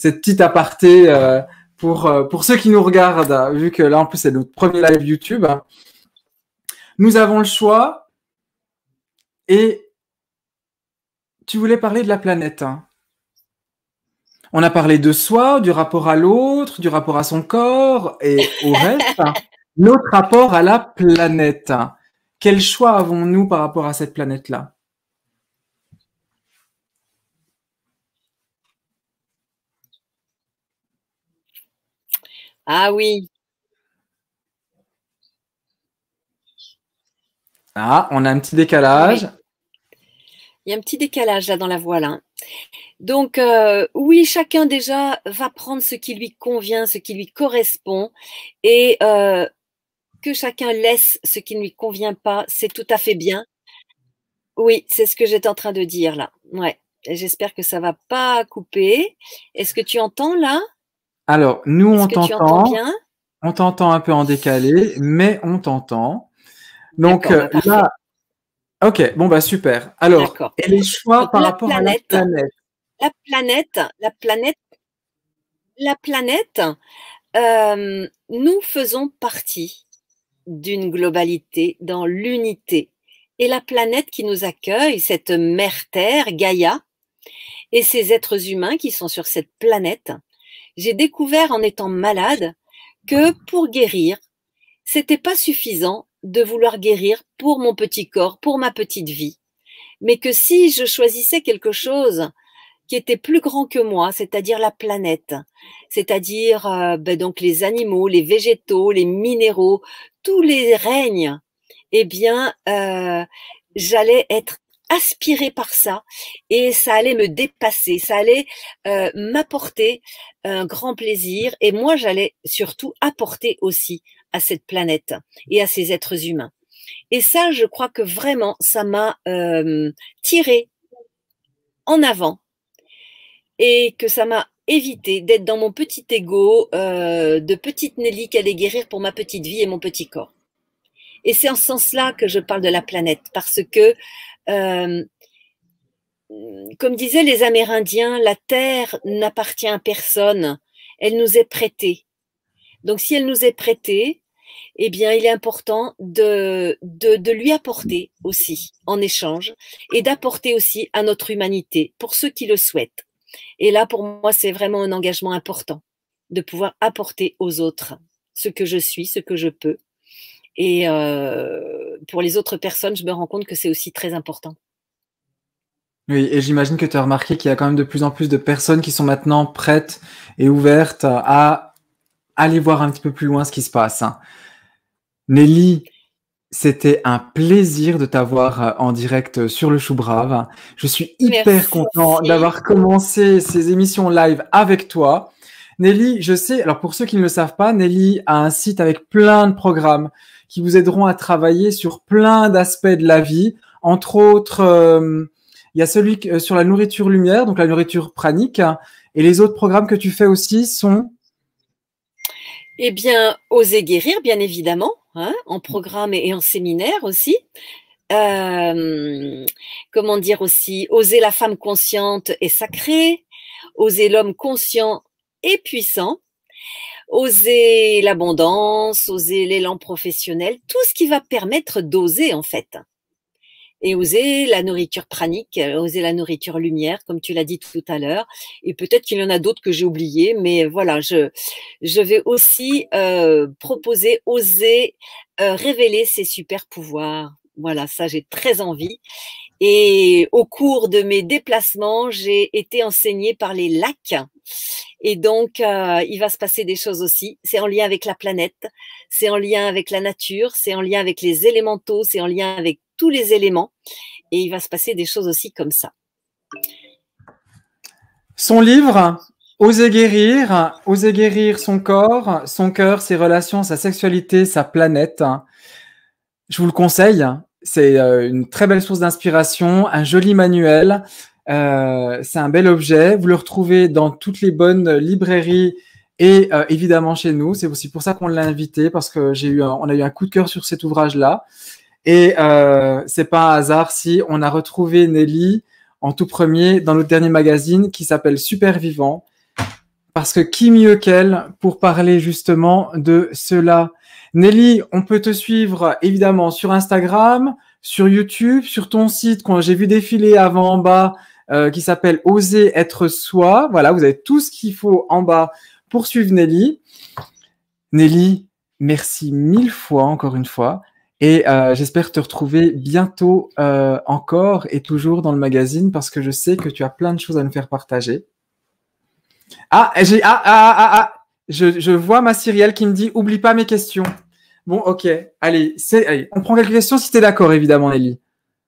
aparté pour ceux qui nous regardent, vu que là, en plus, c'est notre premier live YouTube. Nous avons le choix et tu voulais parler de la planète. Hein. On a parlé de soi, du rapport à l'autre, du rapport à son corps et au reste. Notre rapport à la planète. Quel choix avons-nous par rapport à cette planète-là? Ah oui. Ah, on a un petit décalage. Oui. Il y a un petit décalage là dans la voix là. Donc oui, chacun déjà va prendre ce qui lui convient, ce qui lui correspond et que chacun laisse ce qui ne lui convient pas, c'est tout à fait bien. Oui, c'est ce que j'étais en train de dire là. Ouais. J'espère que ça va pas couper. Est-ce que tu entends là? Alors, nous, on Est-ce que tu entends t'entend. bien? On t'entend un peu en décalé, mais on t'entend. Donc D'accord, bah, là, ok, bon bah super. Alors, d'accord. et les choix Donc, par la rapport à la planète. La planète, nous faisons partie d'une globalité dans l'unité. et la planète qui nous accueille, cette mère Terre, Gaïa, et ces êtres humains qui sont sur cette planète. J'ai découvert en étant malade que pour guérir, c'était pas suffisant de vouloir guérir pour mon petit corps, pour ma petite vie, mais que si je choisissais quelque chose qui était plus grand que moi, c'est-à-dire la planète, c'est-à-dire donc les animaux, les végétaux, les minéraux, tous les règnes, eh bien, j'allais être aspirée par ça et ça allait me dépasser, ça allait m'apporter un grand plaisir et moi, j'allais surtout apporter aussi à cette planète et à ces êtres humains. Et ça, je crois que vraiment, ça m'a tiré en avant et que ça m'a évité d'être dans mon petit ego de petite Nelly qui allait guérir pour ma petite vie et mon petit corps. Et c'est en ce sens-là que je parle de la planète, parce que, comme disaient les Amérindiens, la Terre n'appartient à personne, elle nous est prêtée. Donc si elle nous est prêtée, eh bien il est important de lui apporter aussi en échange et d'apporter aussi à notre humanité pour ceux qui le souhaitent. Et là, pour moi, c'est vraiment un engagement important de pouvoir apporter aux autres ce que je suis, ce que je peux. Et pour les autres personnes, je me rends compte que c'est aussi très important. Oui, et j'imagine que tu as remarqué qu'il y a quand même de plus en plus de personnes qui sont maintenant prêtes et ouvertes à aller voir un petit peu plus loin ce qui se passe. Nelly, c'était un plaisir de t'avoir en direct sur le Chou Brave. Je suis hyper content d'avoir commencé ces émissions live avec toi. Nelly, je sais, alors pour ceux qui ne le savent pas, Nelly a un site avec plein de programmes qui vous aideront à travailler sur plein d'aspects de la vie. Entre autres, il y a celui sur la nourriture lumière, donc la nourriture pranique. Et les autres programmes que tu fais aussi sont… Eh bien, Oser guérir, bien évidemment, hein, en programme et en séminaire aussi. Comment dire aussi, Oser la femme consciente et sacrée, Oser l'homme conscient et puissant, Oser l'abondance, Oser l'élan professionnel, tout ce qui va permettre d'oser en fait. Et oser la nourriture pranique, oser la nourriture lumière, comme tu l'as dit tout à l'heure. Et peut-être qu'il y en a d'autres que j'ai oubliés, mais voilà, je vais aussi proposer, oser révéler ses super pouvoirs. Voilà, ça j'ai très envie. Et au cours de mes déplacements, j'ai été enseignée par les lacs. Et donc, il va se passer des choses aussi. C'est en lien avec la planète, c'est en lien avec la nature, c'est en lien avec les élémentaux, c'est en lien avec tous les éléments. Et il va se passer des choses aussi comme ça. Son livre, Oser guérir son corps, son cœur, ses relations, sa sexualité, sa planète. Je vous le conseille. C'est une très belle source d'inspiration, un joli manuel. C'est un bel objet. Vous le retrouvez dans toutes les bonnes librairies et évidemment chez nous. C'est aussi pour ça qu'on l'a invité, parce que on a eu un coup de cœur sur cet ouvrage-là. Et c'est pas un hasard si on a retrouvé Nelly en tout premier dans notre dernier magazine qui s'appelle Super Vivant. Parce que qui mieux qu'elle pour parler justement de cela. Nelly, on peut te suivre évidemment sur Instagram, sur YouTube, sur ton site quand j'ai vu défiler avant en bas qui s'appelle Oser être soi. Voilà, vous avez tout ce qu'il faut en bas pour suivre Nelly. Nelly, merci 1000 fois encore une fois et j'espère te retrouver bientôt encore et toujours dans le magazine parce que je sais que tu as plein de choses à nous faire partager. Je vois ma Cyrielle qui me dit « Oublie pas mes questions ». Bon, ok. Allez, on prend quelques questions si tu es d'accord, évidemment, Nelly.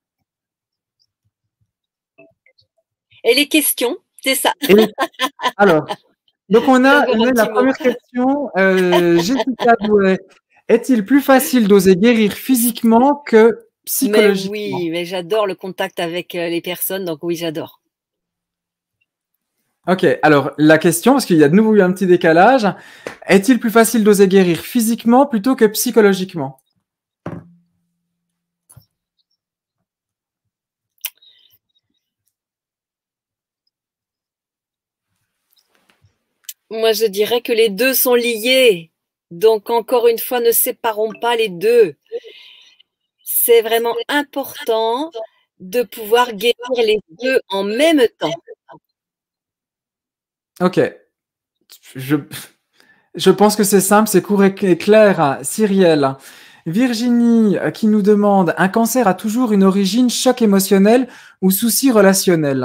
Et les questions, c'est ça. Alors, donc on a la première question. Jessica Douai. Est-il plus facile d'oser guérir physiquement que psychologiquement? Mais oui, mais j'adore le contact avec les personnes, donc oui, j'adore. Ok, alors la question, parce qu'il y a de nouveau eu un petit décalage, est-il plus facile d'oser guérir physiquement plutôt que psychologiquement? Moi, je dirais que les deux sont liés. Donc, encore une fois, ne séparons pas les deux. c'est vraiment important de pouvoir guérir les deux en même temps. Ok. Je pense que c'est simple, c'est court et clair. Cyrielle. Virginie qui nous demande, un cancer a toujours une origine choc émotionnel ou souci relationnel?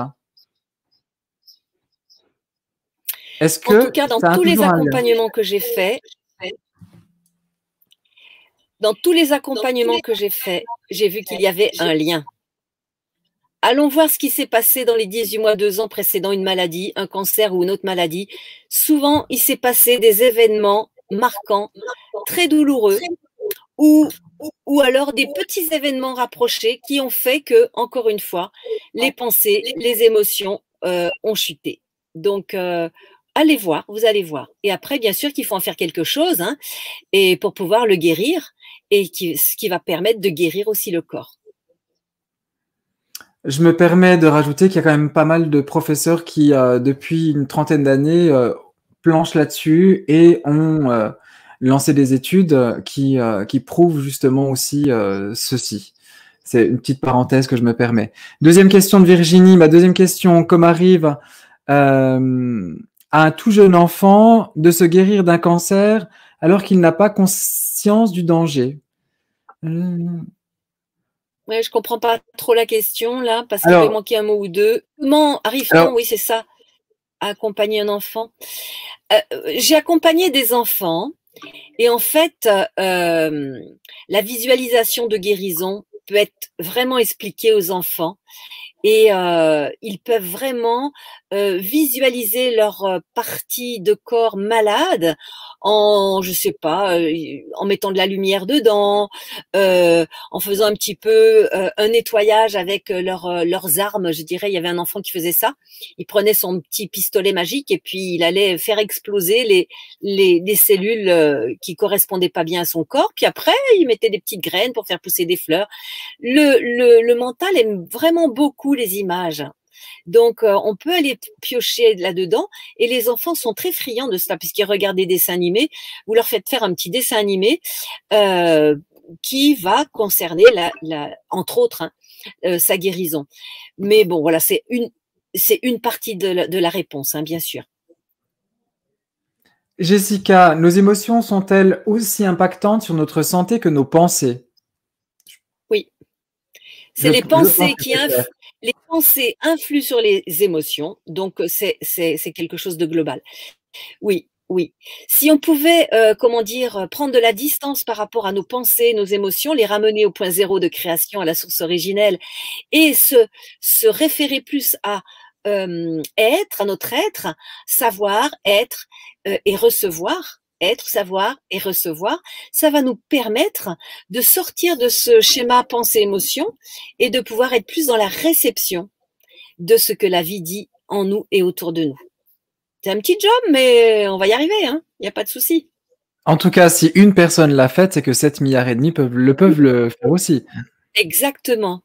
Est-ce que en tout cas, dans tous les accompagnements que j'ai faits, j'ai vu qu'il y avait un lien. Allons voir ce qui s'est passé dans les 18 mois, 2 ans précédant une maladie, un cancer ou une autre maladie. Souvent, il s'est passé des événements marquants, très douloureux, ou alors des petits événements rapprochés qui ont fait que, encore une fois, les pensées, les émotions ont chuté. Donc, allez voir, vous allez voir. Et après, bien sûr qu'il faut en faire quelque chose, hein, et pour pouvoir le guérir, et ce qui va permettre de guérir aussi le corps. Je me permets de rajouter qu'il y a quand même pas mal de professeurs qui, depuis une trentaine d'années, planchent là-dessus et ont lancé des études qui prouvent justement aussi ceci. C'est une petite parenthèse que je me permets. Deuxième question de Virginie. Ma deuxième question, comment arrive à un tout jeune enfant de se guérir d'un cancer alors qu'il n'a pas conscience du danger? Ouais, je comprends pas trop la question là, parce qu'il peut manquer un mot ou deux. Comment arrive-t-on, oui, c'est ça, à accompagner un enfant? J'ai accompagné des enfants et en fait, la visualisation de guérison peut être vraiment expliquée aux enfants et ils peuvent vraiment visualiser leur partie de corps malade en, je sais pas, en mettant de la lumière dedans, en faisant un petit peu un nettoyage avec leurs armes, je dirais. Il y avait un enfant qui faisait ça. Il prenait son petit pistolet magique et puis il allait faire exploser les cellules qui correspondaient pas bien à son corps. Puis après, il mettait des petites graines pour faire pousser des fleurs. Le mental aime vraiment beaucoup les images. Donc, on peut aller piocher là-dedans et les enfants sont très friands de cela puisqu'ils regardent des dessins animés. Vous leur faites faire un petit dessin animé qui va concerner, entre autres, sa guérison. Mais bon, voilà, c'est une partie de la réponse, hein, bien sûr. Jessica, nos émotions sont-elles aussi impactantes sur notre santé que nos pensées? Oui. C'est les pensées qui influent. Les pensées influent sur les émotions, donc c'est quelque chose de global. Oui, oui. Si on pouvait, prendre de la distance par rapport à nos pensées, nos émotions, les ramener au point zéro de création, à la source originelle, et se référer plus à être, à notre être, savoir, être et recevoir. Être, savoir et recevoir, ça va nous permettre de sortir de ce schéma pensée-émotion et de pouvoir être plus dans la réception de ce que la vie dit en nous et autour de nous. C'est un petit job, mais on va y arriver, hein. Il n'y a pas de souci. En tout cas, si une personne l'a fait, c'est que 7,5 milliards peuvent le faire aussi. Exactement.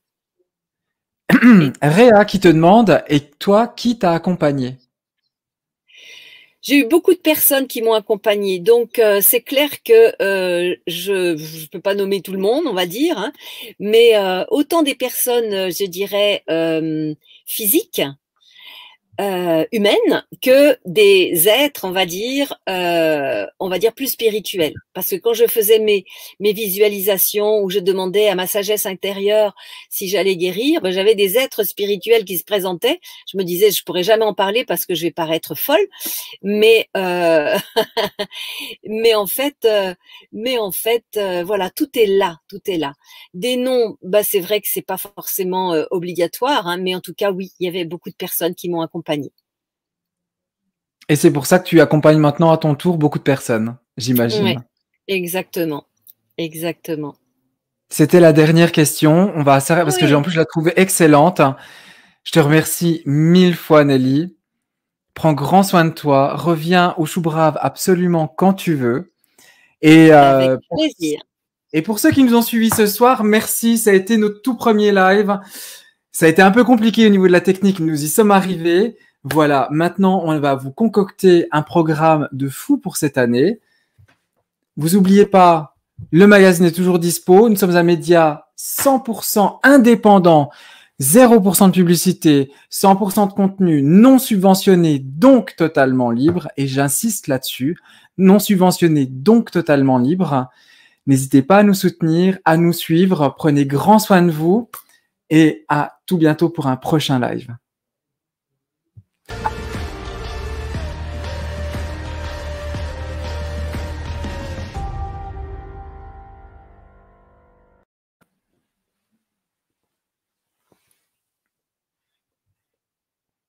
Réa qui te demande, et toi, qui t'a accompagné? J'ai eu beaucoup de personnes qui m'ont accompagnée, donc c'est clair que je peux pas nommer tout le monde, on va dire, hein, mais autant des personnes, je dirais, physiques, humaines, que des êtres, on va dire plus spirituels. Parce que quand je faisais mes visualisations où je demandais à ma sagesse intérieure si j'allais guérir, ben, j'avais des êtres spirituels qui se présentaient. Je me disais, je pourrais jamais en parler parce que je vais paraître folle, mais mais en fait, voilà, tout est là, tout est là. Des noms, bah c'est vrai que c'est pas forcément obligatoire, hein, mais en tout cas, oui, il y avait beaucoup de personnes qui m'ont accompagnée. Et c'est pour ça que tu accompagnes maintenant à ton tour beaucoup de personnes, j'imagine. Oui, exactement, exactement. C'était la dernière question. On va s'arrêter parce que en plus je la trouvais excellente. Je te remercie 1000 fois, Nelly. Prends grand soin de toi. Reviens au Chou Brave absolument quand tu veux. Et avec plaisir. Et pour ceux qui nous ont suivis ce soir, merci. Ça a été notre tout premier live. Ça a été un peu compliqué au niveau de la technique. Nous y sommes arrivés. Voilà. Maintenant, on va vous concocter un programme de fou pour cette année. Vous n'oubliez pas Le magazine est toujours dispo. Nous sommes un média 100% indépendant, 0% de publicité, 100% de contenu non subventionné, donc totalement libre. Et j'insiste là-dessus, non subventionné, donc totalement libre. N'hésitez pas à nous soutenir, à nous suivre. Prenez grand soin de vous et à tout bientôt pour un prochain live.